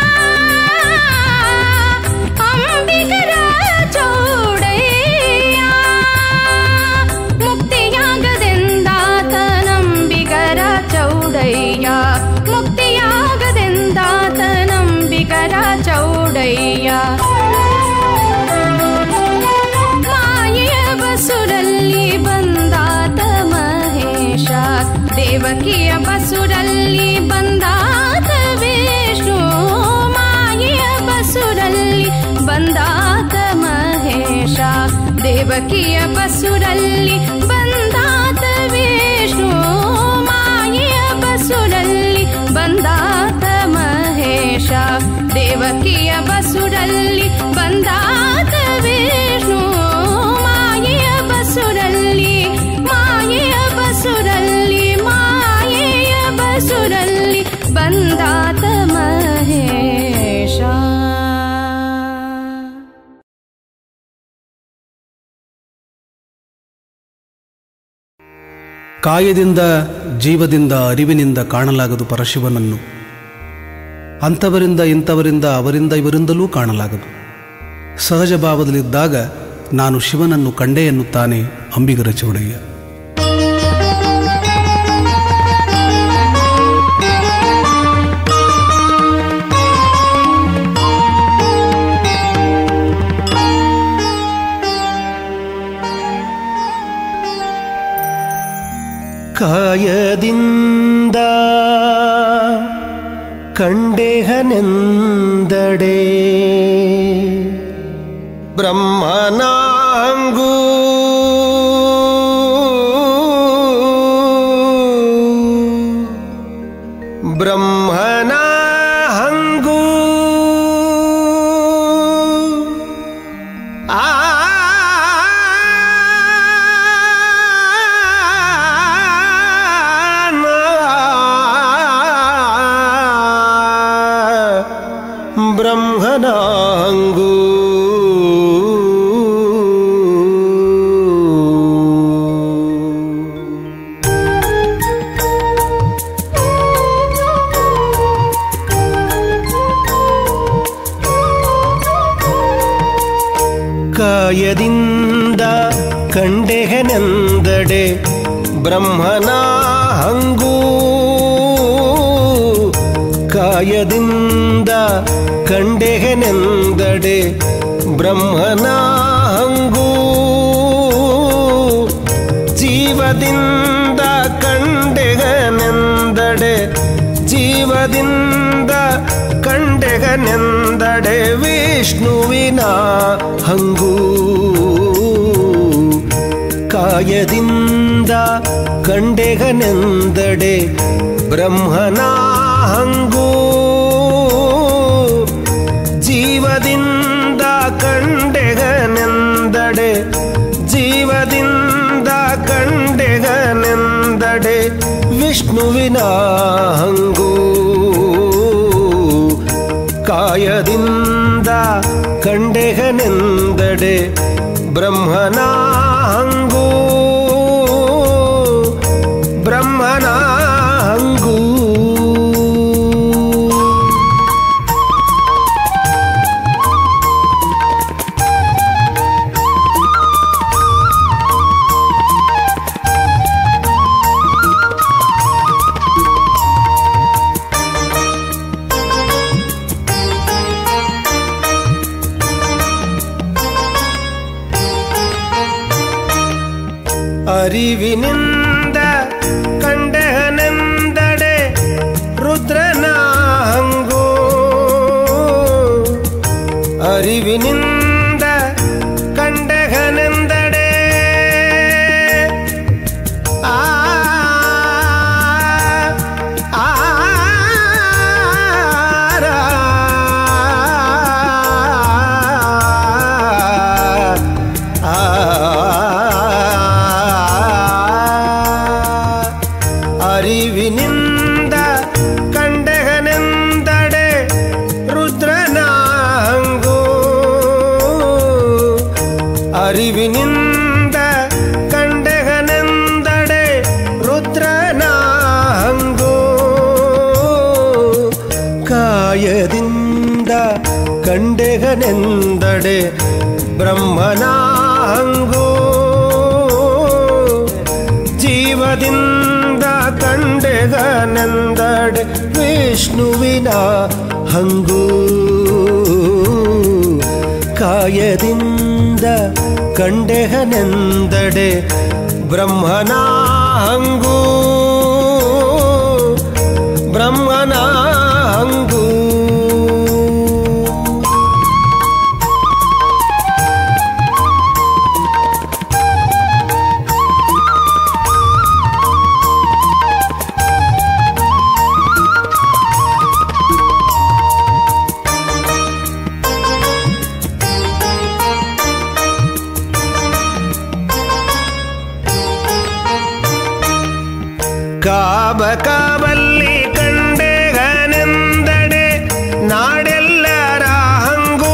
ಅಂಬಿಗರ ಚೌಡಯ್ಯ ಮುಕ್ತಿಯಾಗದೆಂದಾತನಂಬಿಗರ ಚೌಡಯ್ಯ ಮುಕ್ತಿಯಾಗದೆಂದಾತನಂಬಿಗರ ಚೌಡಯ್ಯ ಮಾಯೆಯ ಬಸುರಲ್ಲಿ ಬಂದಾತ ಮಹೇಶ ದೇವಕಿಯ ಬಸುರಲ್ಲಿ ಬಂದಾತ ವಿಷ್ಣು ಮಾಯೆಯ ಬಸುರಲ್ಲಿ ಬಂದಾತ ಮಹೇಶ ದೇವಕಿಯ ಬಸುರಲ್ಲಿ ಬಂದಾತ ವಿಷ್ಣು ಮಾಯೆಯ ಬಸುರಲ್ಲಿ ಬಂದಾತ ಮಹೇಶ ದೇವಕಿಯ ಬಸುರಲ್ಲಿ ಬಂದಾತ ವಿಷ್ಣು ಮಾಯೆಯ ಬಸುರಲ್ಲಿ ಮಾಯೆಯ ಬಸುರಲ್ಲಿ ಮಾಯೆಯ ಬಸುರಲ್ಲಿ ಬಂದಾತ ಮಹೇಶ. ಕಾಯದಿಂದ ಜೀವದಿಂದ ಅರಿವಿನಿಂದ ಕಾಣಲಾಗದು ಪರಶಿವನನ್ನು. ಅಂಥವರಿಂದ ಇಂಥವರಿಂದ ಅವರಿಂದ ಇವರಿಂದಲೂ ಕಾಣಲಾಗದು. ಸಹಜ ಭಾವದಲ್ಲಿದ್ದಾಗ ನಾನು ಶಿವನನ್ನು ಕಂಡೆ ಎನ್ನುತ್ತಾನೆ ಅಂಬಿಗರ ಚೌಡಯ್ಯ. ಕಾಯದಿಂದ ಕಂಡೆಹನೆಂದಡೆ ಬ್ರಹ್ಮನಾಂಗೂ ಬ್ರಹ್ಮನ ಹಂಗೂ ಆ ಬ್ರಹ್ಮನಾಂಗೂ ಕಾಯದಿಂದ ಕಂಡೆಹನೆಂದಡೆ ಬ್ರಹ್ಮನ ಹಂಗೂ ಕಾಯದಿಂದ ಕಂಡೆಹನೆಂದಡೆ ಬ್ರಹ್ಮನ ಹಂಗೂ ಜೀವದಿಂದ ಕಂಡೆಗನೆಂದಡೆ ಜೀವದಿಂದ ಕಂಡೆಗನೆಂದಡೆ ವಿಷ್ಣುವಿನ ಹಂಗೂ ಕಾಯದಿಂದ ಕಂಡೆಗನೆಂದಡೆ ಬ್ರಹ್ಮನ ಹಂಗೂ ಜೀವದಿಂದ ಕಂಡೆಗನೆಂದಡೆ ಜೀವದಿಂದ ಕಂಡೆಗನೆಂದಡೆ ವಿಷ್ಣುವಿನ ಹಂಗೂ ಕಾಯದಿಂದ ಕಂಡೆಗನೆಂದಡೆ ಬ್ರಹ್ಮನ ಹಂಗೂ ಬ್ರಹ್ಮನ ಹಂಗೂ ಅರಿವಿನಿಂದ ಕಂಡೆಹನೆಂದಡೆ ರುದ್ರನ ಹಂಗೂ ಅರಿವಿನಿಂದ ಕಂಡೆಹನೆಂದಡೆ ಆ ಆ ಅರಿವಿನಿಂದ ಕಂಡೆಹನೆಂದಡೆ ರುದ್ರನ ಹಂಗೂ ಕಾಯದಿಂದ ಕಂಡೆಗನೆಂದಡೆ ಬ್ರಹ್ಮನ ಹಂಗೂ ಜೀವದಿಂದ ಕಂಡೆಗನೆಂದಡೆ ವಿಷ್ಣುವಿನ ಹಂಗೂ ಕಾಯದಿಂದ ಕಂಡೆಗನೆಂದಡೆ ಬ್ರಹ್ಮನ ಹಂಗೂ ಬ್ರಹ್ಮನ ಹಂಗೂ ಕಾಬ ಕಾಬಲ್ಲಿ ಕಂಡೆಗನೆಂದಡೆ ನಾಡೆಲ್ಲರ ಹಂಗೂ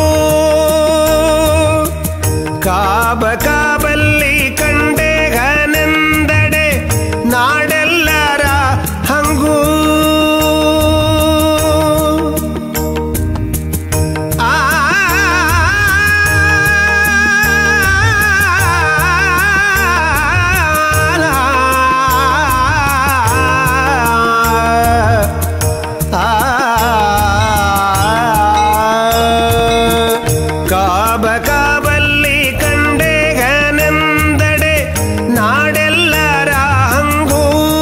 ಕಾಬ ಕಾಬಲ್ಲಿ ಕಂಡೆಗನೆಂದಡೆ ನಾಡೆಲ್ಲರ ಹಂಗೂ ಆ ಕಾಬ ಕಾಬಲ್ಲಿ ಕಂಡೆಗನೆಂದಡೆ ನಾಡೆಲ್ಲರ ಹಂಗೂ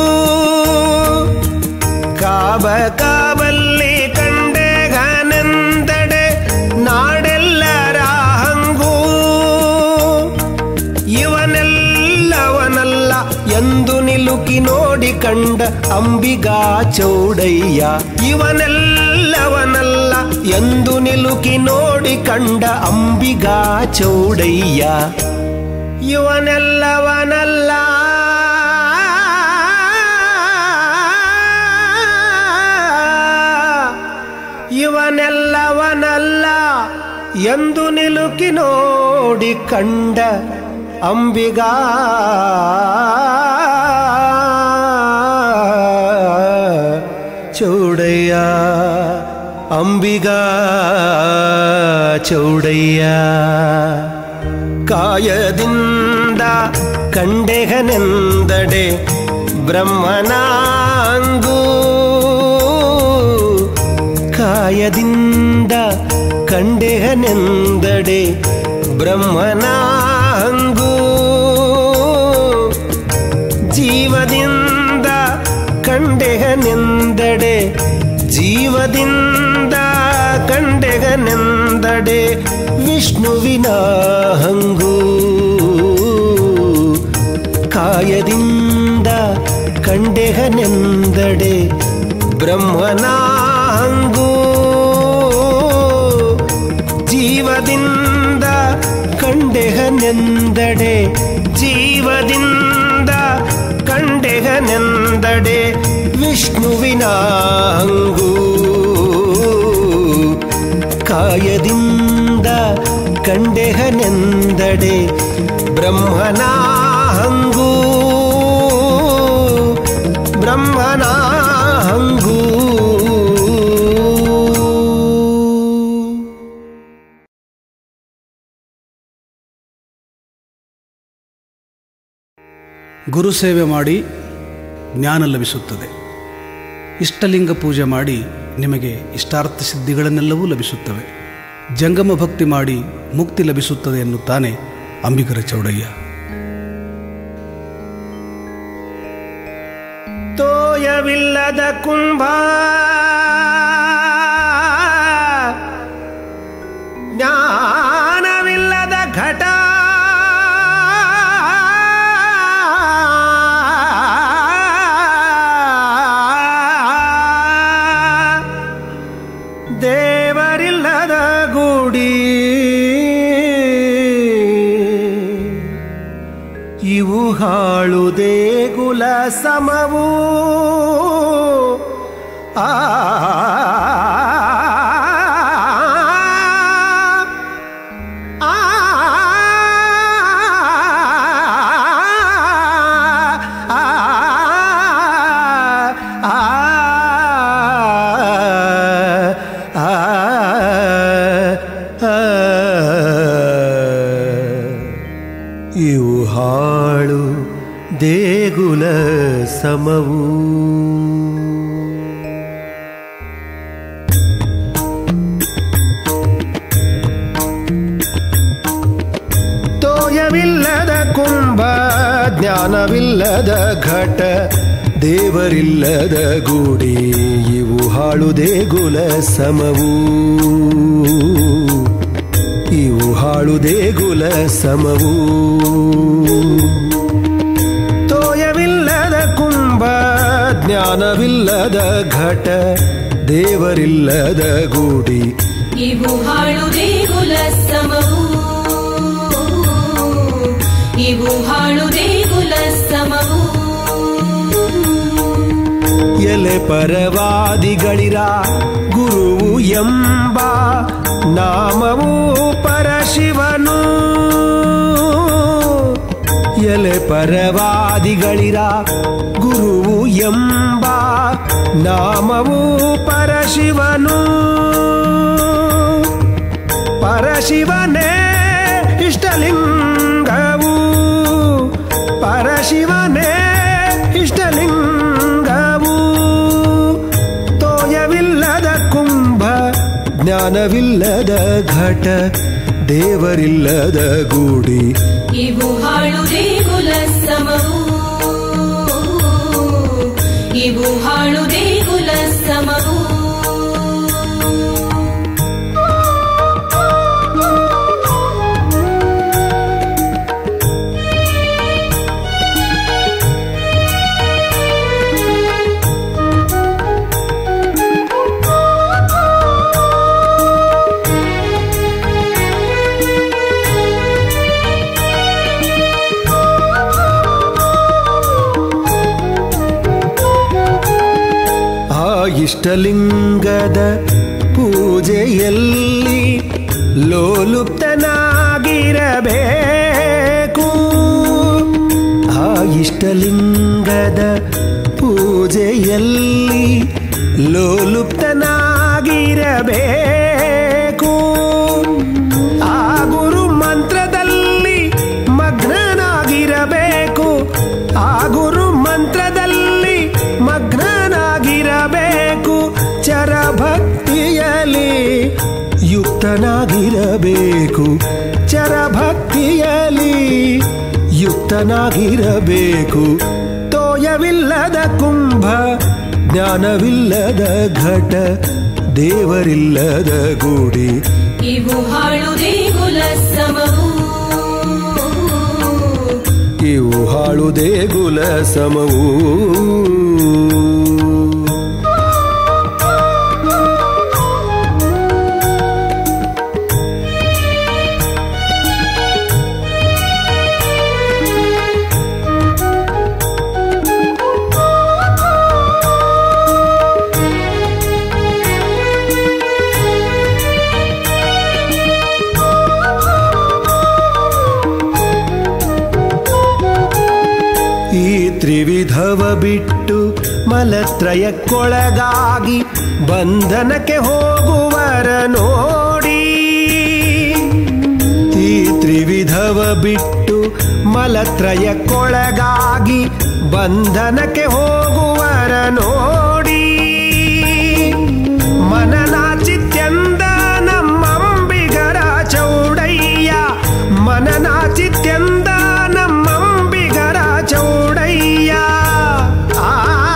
ಕಾಬ ಕಾಬಲ್ಲಿ ಕಂಡೆಗನೆಂದಡೆ ನಾಡೆಲ್ಲರ ಹಂಗೂ ಇವನೆಲ್ಲವನಲ್ಲ ಎಂದು ನಿಲುಕಿ ನೋಡಿ ಕಂಡ ಅಂಬಿಗಾ ಚೌಡಯ್ಯ ಇವನೆಲ್ಲವನಲ್ಲ ಎಂದು ನಿಲುಕಿ ನೋಡಿ ಕಂಡ ಅಂಬಿಗಾ ಚೌಡಯ್ಯ ಇವನೆಲ್ಲವನಲ್ಲ ಇವನೆಲ್ಲವನಲ್ಲ ಎಂದು ನಿಲುಕಿ ನೋಡಿ ಕಂಡ ಅಂಬಿಗಾ ಚೌಡಯ್ಯ ಅಂಬಿಗಾ ಚೌಡಯ್ಯ ಕಾಯದಿಂದ ಕಂಡೆಗನೆಂದಡೆ ಬ್ರಹ್ಮನ ಹಂಗೂ ಕಾಯದಿಂದ ಕಂಡೆಗನೆಂದಡೆ ಬ್ರಹ್ಮನ ಹಂಗೂ ಜೀವದಿಂದ ಕಂಡೆಗನೆಂದಡೆ ಜೀವದಿಂದ ಕಂಡೆಗನೆಂದಡೆ ವಿಷ್ಣುವಿನ ಹಂಗೂ ಕಾಯದಿಂದ ಕಂಡೆಗನೆಂದಡೆ ಬ್ರಹ್ಮನ ಹಂಗೂ ಜೀವದಿಂದ ಕಂಡೆಗನೆಂದಡೆ ಜೀವದಿಂದ ಕಂಡೆಗನೆಂದಡೆ ವಿಷ್ಣುವಿನ ಹಂಗೂ ಕಾಯದಿಂದ ಕಂಡೆಗನೆಂದಡೆ ಬ್ರಹ್ಮನ ಹಂಗೂ ಬ್ರಹ್ಮನ ಹಂಗೂ ಗುರುಸೇವೆ ಮಾಡಿ ಜ್ಞಾನ ಲಭಿಸುತ್ತದೆ. ಇಷ್ಟಲಿಂಗ ಪೂಜೆ ಮಾಡಿ ನಿಮಗೆ ಇಷ್ಟಾರ್ಥ ಸಿದ್ಧಿಗಳನ್ನೆಲ್ಲವೂ ಲಭಿಸುತ್ತವೆ. ಜಂಗಮ ಭಕ್ತಿ ಮಾಡಿ ಮುಕ್ತಿ ಲಭಿಸುತ್ತದೆ ಎನ್ನುತ್ತಾನೆ ಅಂಬಿಗರ ಚೌಡಯ್ಯ. ತೋಯವಿಲ್ಲದ ಕುಂಭ ಜ್ಞಾನವಿಲ್ಲದ ಘಟ ದೇವರಿಲ್ಲದ ಗುಡಿ ಇವು ಹಾಳು ದೇಗುಲ ಸಮವು ಆ ಆ ಹಾಳು ದೇಗುಲ ಸಮವು. ತೋಯವಿಲ್ಲದ ಕುಂಭ, ಜ್ಞಾನವಿಲ್ಲದ ಘಟ, ದೇವರಿಲ್ಲದ ಗುಡಿ, ಇವು ಹಾಳು ದೇಗುಲ ಸಮವು. ಇವು ಹಾಳು ದೇಗುಲ ಸಮವು. ತೋಯವಿಲ್ಲದ ಕುಂಭ, ಜ್ಞಾನವಿಲ್ಲದ ಘಟ, ದೇವರಿಲ್ಲದ ಗುಡಿ, ಇವು ಹಾಳು ದೇಗುಲ ಸಮವು. ಇವು ಹಾಳು ದೇಗುಲ ಸಮವು. ಎಲೆ ಪರವಾದಿಗಳಿರ ಗುರುವು ಎಂಬ ನಾಮವು ಪರಶಿವನು. ಎಲೆ ಪರವಾದಿಗಳಿರ ಗುರುವು ಎಂಬ ನಾಮವು ಪರಶಿವನು. ಪರಶಿವನೇ ಇಷ್ಟಲಿಂಗವು. ಪರಶಿವನೇ ಇಷ್ಟಲಿಂಗವು. ತೋಯವಿಲ್ಲದ ಕುಂಭ, ಜ್ಞಾನವಿಲ್ಲದ ಘಟ, ದೇವರಿಲ್ಲದ ಗುಡಿ, ಇವು ಹಾಳು ದೇಗುಲ ಸಮವು. ಇವು ಹಾಳು ದೇಗುಲ ಸಮವು. ಇಷ್ಟಲಿಂಗದ ಪೂಜೆಯಲ್ಲಿ ಲೋಲುಪ್ತನಾಗಿರಬೇಕು. ಆ ಇಷ್ಟಲಿಂಗದ ಪೂಜೆಯಲ್ಲಿ ಲೋಲುಪ್ತನಾಗಿರಬೇಕು. ಆ ಗುರು ಮಂತ್ರದಲ್ಲಿ ಮಗ್ನನಾಗಿರಬೇಕು. ಆ ಗುರು ಮಂತ್ರದಲ್ಲಿ ಮಗ್ನನಾಗಿರಬೇಕು. ಚರಭಕ್ತಿಯಲ್ಲಿ ಯುಕ್ತನಾಗಿರಬೇಕು. ಚರಭಕ್ತಿಯಲ್ಲಿ ಯುಕ್ತನಾಗಿರಬೇಕು. ತೋಯವಿಲ್ಲದ ಕುಂಭ, ಜ್ಞಾನವಿಲ್ಲದ ಘಟ, ದೇವರಿಲ್ಲದ ಗುಡಿ, ಇವು ಹಾಳು ದೇಗುಲ ಸಮವು. ಇವು ಹಾಳು ದೇಗುಲ ಸಮವು. ತ್ರಿವಿಧವ ಬಿಟ್ಟು ಮಲತ್ರಯಕ್ಕೊಳಗಾಗಿ ಬಂಧನಕ್ಕೆ ಹೋಗುವರ ನೋಡಿ. ಈ ತ್ರಿವಿಧವ ಬಿಟ್ಟು ಮಲತ್ರಯಕ್ಕೊಳಗಾಗಿ ಬಂಧನಕ್ಕೆ ಹೋಗುವರ ನೋಡಿ. ಮನನಾಚಿತ್ಯಂದ ನಮ್ಮಂಬಿಗರ ಚೌಡಯ್ಯ. ಮನನಾಚಿತ್ಯಂದ ನಮ್ಮಂಬಿಗರ ಚೌಡಯ್ಯ. ಆ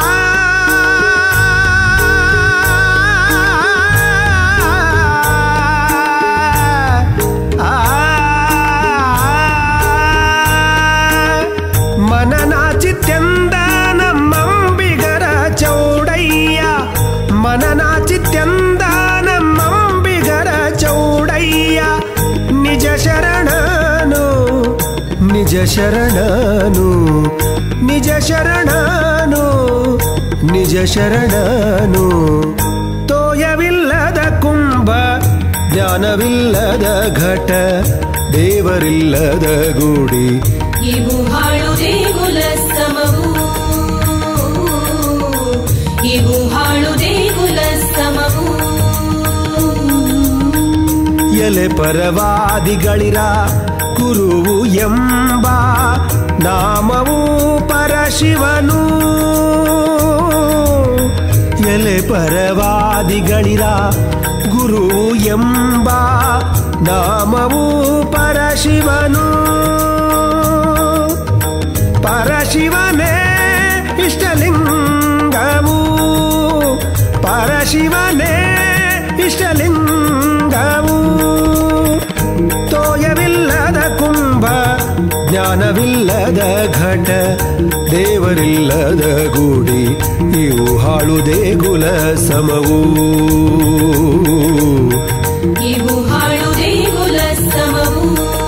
ಮನನಾಚಿತ್ಯಂದ ನಮ್ಮಂಬಿಗರ ಚೌಡಯ್ಯ. ಮನನಾಚಿತ್ಯಂದ ನಮ್ಮಂಬಿಗರ ಚೌಡಯ್ಯ. ನಿಜ ಶರಣನು ನಿಜ ಶರಣನು ನಿಜ ಶರಣನು ನಿಜ ಶರಣನು. ತೋಯವಿಲ್ಲದ ಕುಂಭ, ಜ್ಞಾನವಿಲ್ಲದ ಘಟ, ದೇವರಿಲ್ಲದ ಗುಡಿ, ಇವು ಹಾಳು ದೇಗುಲ ಸಮವು. ಇವು ಹಾಳು ದೇಗುಲ ಸಮವು. ಎಲೆ ಪರವಾದಿಗಳಿರ ಗುರುವು ಎಂಬ ನಾಮವು ಪರಶಿವನು. ಎಲೆ ಪರವಾದಿಗಳಿರ ಗುರು ಎಂಬ ನಾಮವು ಪರಶಿವನು. ಪರಶಿವನೇ ಇಷ್ಟಲಿಂಗವು, ಪರಶಿವನೇ ಇಷ್ಟಲಿಂಗವು. ತೋಯವಿಲ್ಲದ ಕುಂಭ, ಜ್ಞಾನವಿಲ್ಲದ ಘಟ, ದೇವರಿಲ್ಲದ ಗುಡಿ, ಇವು ಹಾಳು ದೇಗುಲ ಸಮವು. ಇವು ಹಾಳು ದೇಗುಲ ಸಮವು.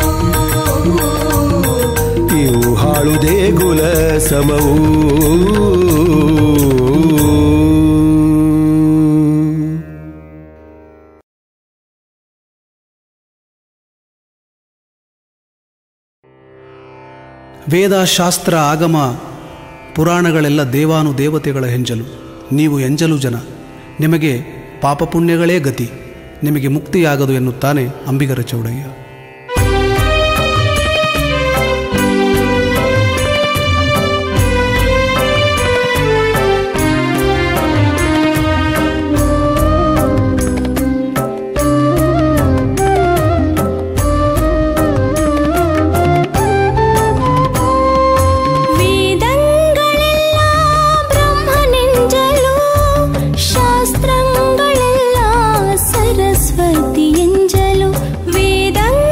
ಇವು ಹಾಳು ದೇಗುಲ ಸಮವು. ವೇದ, ಶಾಸ್ತ್ರ, ಆಗಮ, ಪುರಾಣಗಳೆಲ್ಲ ದೇವಾನು ದೇವತೆಗಳ ಹೆಂಜಲು. ನೀವು ಎಂಜಲು ಜನ, ನಿಮಗೆ ಪಾಪಪುಣ್ಯಗಳೇ ಗತಿ, ನಿಮಗೆ ಮುಕ್ತಿಯಾಗದು ಎನ್ನುತ್ತಾನೆ ಅಂಬಿಗರ ಚೌಡಯ್ಯ. ಶಾಸ್ತ್ರಗಳೆಲ್ಲ ಸರಸ್ವತಿ ಎಂಜಲು, ವೇದ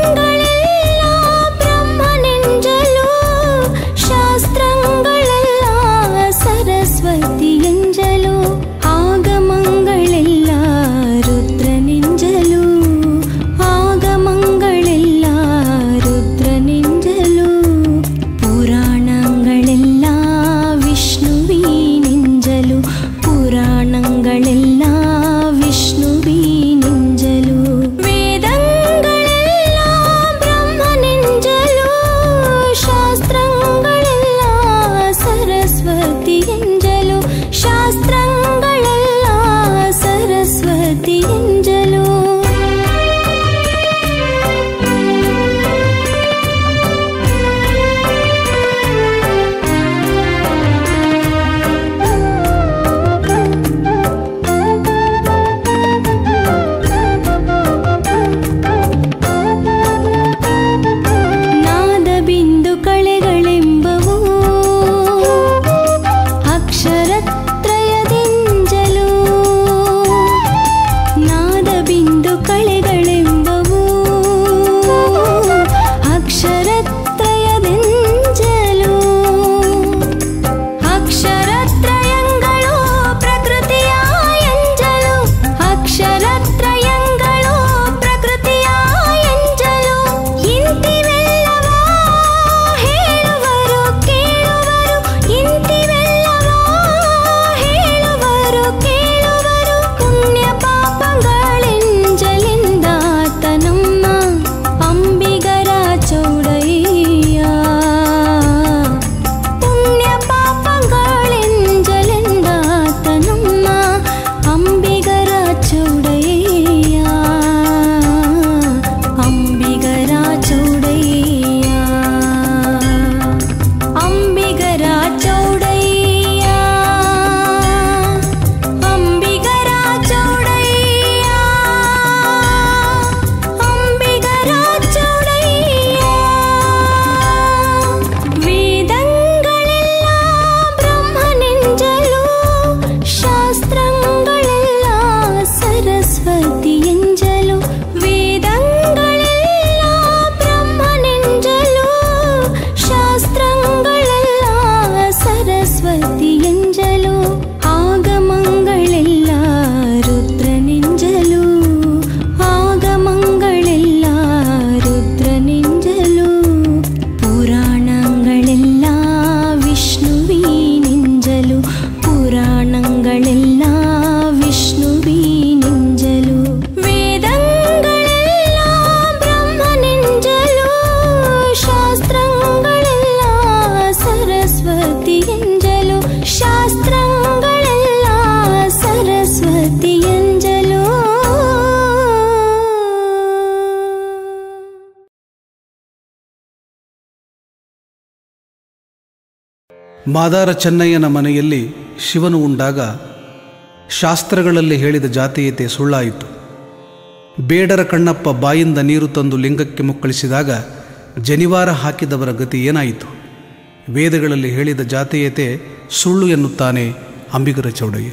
ಮಾದಾರ ಚೆನ್ನಯ್ಯನ ಮನೆಯಲ್ಲಿ ಶಿವನು ಉಂಡಾಗ ಶಾಸ್ತ್ರಗಳಲ್ಲಿ ಹೇಳಿದ ಜಾತೀಯತೆ ಸುಳ್ಳಾಯಿತು. ಬೇಡರ ಕಣ್ಣಪ್ಪ ಬಾಯಿಂದ ನೀರು ತಂದು ಲಿಂಗಕ್ಕೆ ಮುಕ್ಕಳಿಸಿದಾಗ ಜನಿವಾರ ಹಾಕಿದವರ ಗತಿ ಏನಾಯಿತು? ವೇದಗಳಲ್ಲಿ ಹೇಳಿದ ಜಾತೀಯತೆ ಸುಳ್ಳು ಎನ್ನುತ್ತಾನೆ ಅಂಬಿಗರ ಚೌಡಯ್ಯ.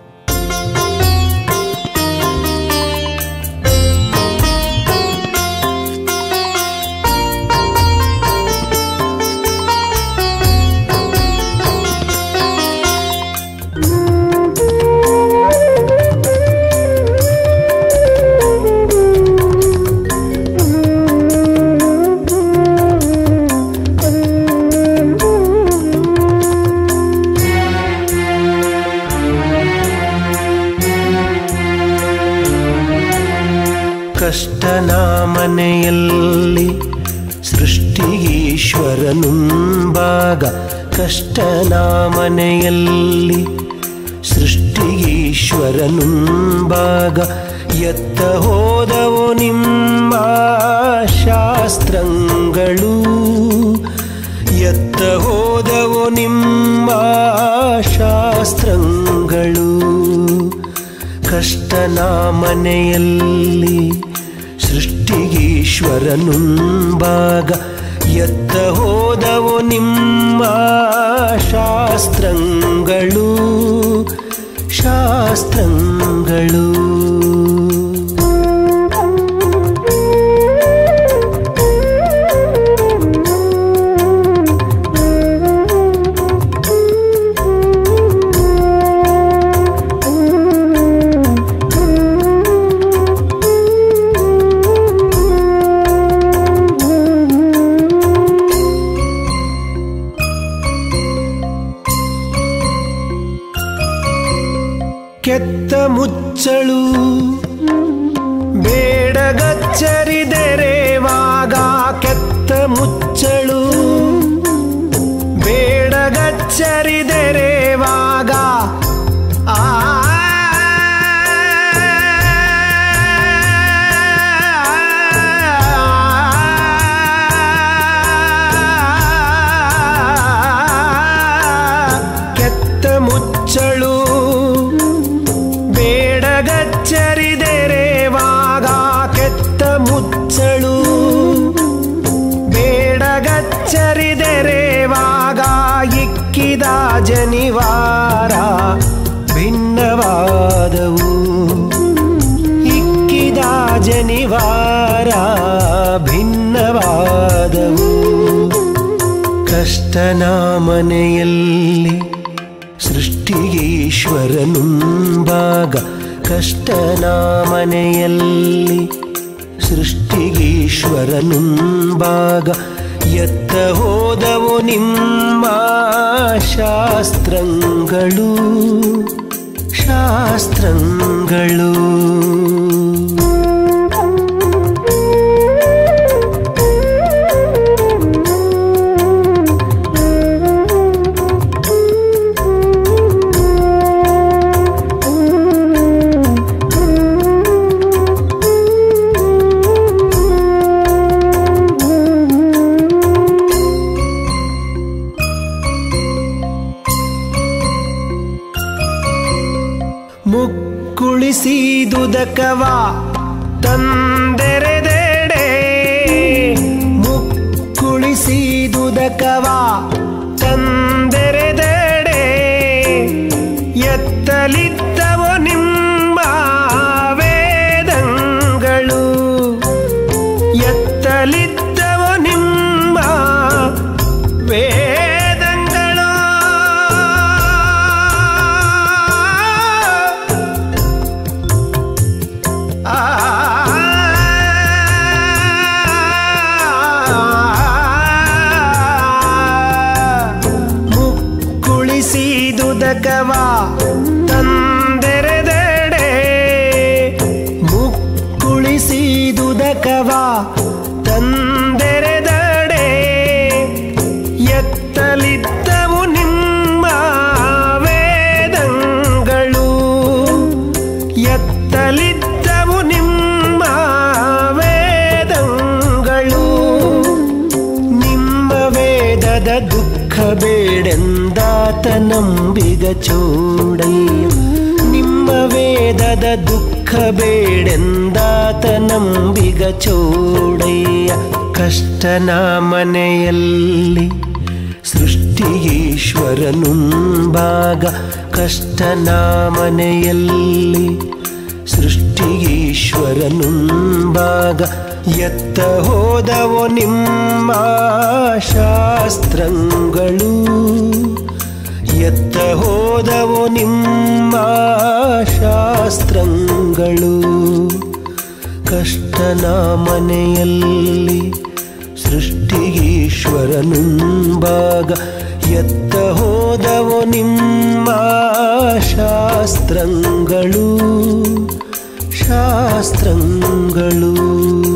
ಕಷ್ಟನ ಮನೆಯಲ್ಲಿ ಸೃಷ್ಟಿಗೀಶ್ವರನುಂಬಾಗ, ಕಷ್ಟನ ಮನೆಯಲ್ಲಿ ಸೃಷ್ಟಿಗೀಶ್ವರನುಂಬಾಗ, ಎತ್ತ ಹೋದವು ನಿಮ್ಮ ಶಾಸ್ತ್ರಗಳು, ಎತ್ತ ಹೋದವು ನಿಮ್ಮ ಶಾಸ್ತ್ರಗಳು. ಕಷ್ಟನ ಮನೆಯಲ್ಲಿ ಸೃಷ್ಟಿಗೀಶ್ವರನುಂಬಾಗ, ಎತ್ತ ಹೋದವು ನಿಮ್ಮ ಶಾಸ್ತ್ರಗಳು ಶಾಸ್ತ್ರಗಳು. ಕೆತ್ತ ಮುಚ್ಚಳು ಬೇಡಗಚ್ಚರಿದೆರೆವಾಗ, ಕೆತ್ತ ಮುಚ್ಚಳು ಬೇಡಗಚ್ಚರಿದೆರೆವಾಗ, ಆ ಕೆತ್ತ ಮುಚ್ಚಳು ಬೇಡಗಚ್ಚರಿದೆರೆವಾಗ, ಕೆತ್ತ ಮುಚ್ಚಳು ಬೇಡಗಚ್ಚರಿದೆರೆವಾಗ, ಇಕ್ಕಿದ ಜನಿವಾರ ಭಿನ್ನವಾದವು, ಇಕ್ಕಿದ ಜನಿವಾರ ಭಿನ್ನವಾದವು. ಕಷ್ಟನ ಮನೆಯಲ್ಲಿ ಸೃಷ್ಟಿಗೀಶ್ವರನುಂಬಾಗ, ಕಷ್ಟನ ಮನೆಯಲ್ಲಿ ಸೃಷ್ಟಿಗೀಶ್ವರನುಂಬಾಗ, ಎತ್ತ ಹೋದವು ನಿಮ್ಮ ಶಾಸ್ತ್ರಗಳು ಶಾಸ್ತ್ರಗಳು. ಮುಕ್ಕುಳಿಸಿದುದಕವ ತಂದೆರೆದೆಡೆ, ಮುಕ್ಕುಳಿಸಿದುದಕವ ತಂದೆರೆದೆಡೆ, ಎತ್ತಲಿದ್ದವು ನಿಮ್ಮ ವೇದಗಳು, ಎತ್ತಲಿದ್ದವು ನಿಮ್ಮ ವೇದಗಳು. ಮುಕ್ಕುಳಿಸಿದುದಕವ ತಂದೆರೆದೆಡೆ, ಮುಕ್ಕುಳಿಸಿದುದಕವ ತಂದೆರೆದೆಡೆ, ಎತ್ತಲಿದ್ದವು ನಿಮ್ಮ ವೇದಗಳು, ಎತ್ತಲಿದ್ದವು ನಿಮ್ಮ ವೇದಗಳು. ನಿಮ್ಮ ವೇದದ ದುಃಖ ಬೇಡೆಂದಾತ ನಂಬಿಗ ಚೋಡಯ್ಯ ನಿಮ್ಮ ವೇದದ ದುಃಖ ಬೇಡೆಂದಾತ ನಂಬಿಗ ಚೋಡಯ್ಯ ಕಷ್ಟನ ಮನೆಯಲ್ಲಿ ಸೃಷ್ಟಿಗೀಶ್ವರನುಂಬಾಗ ಕಷ್ಟನ ಮನೆಯಲ್ಲಿ ಸೃಷ್ಟಿಗೀಶ್ವರನುಂಬಾಗ ಎತ್ತ ಹೋದವೋ ನಿಮ್ಮ ಶಾಸ್ತ್ರಗಳು ಎತ್ತ ಹೋದವೋ ನಿಮ್ಮ ಶಾಸ್ತ್ರಗಳು ಕಷ್ಟನ ಮನೆಯಲ್ಲಿ ಸೃಷ್ಟಿಗೀಶ್ವರನುಂಬಾಗ ಎತ್ತ ಹೋದವೋ ನಿಮ್ಮ ಶಾಸ್ತ್ರಗಳು ಶಾಸ್ತ್ರಗಳು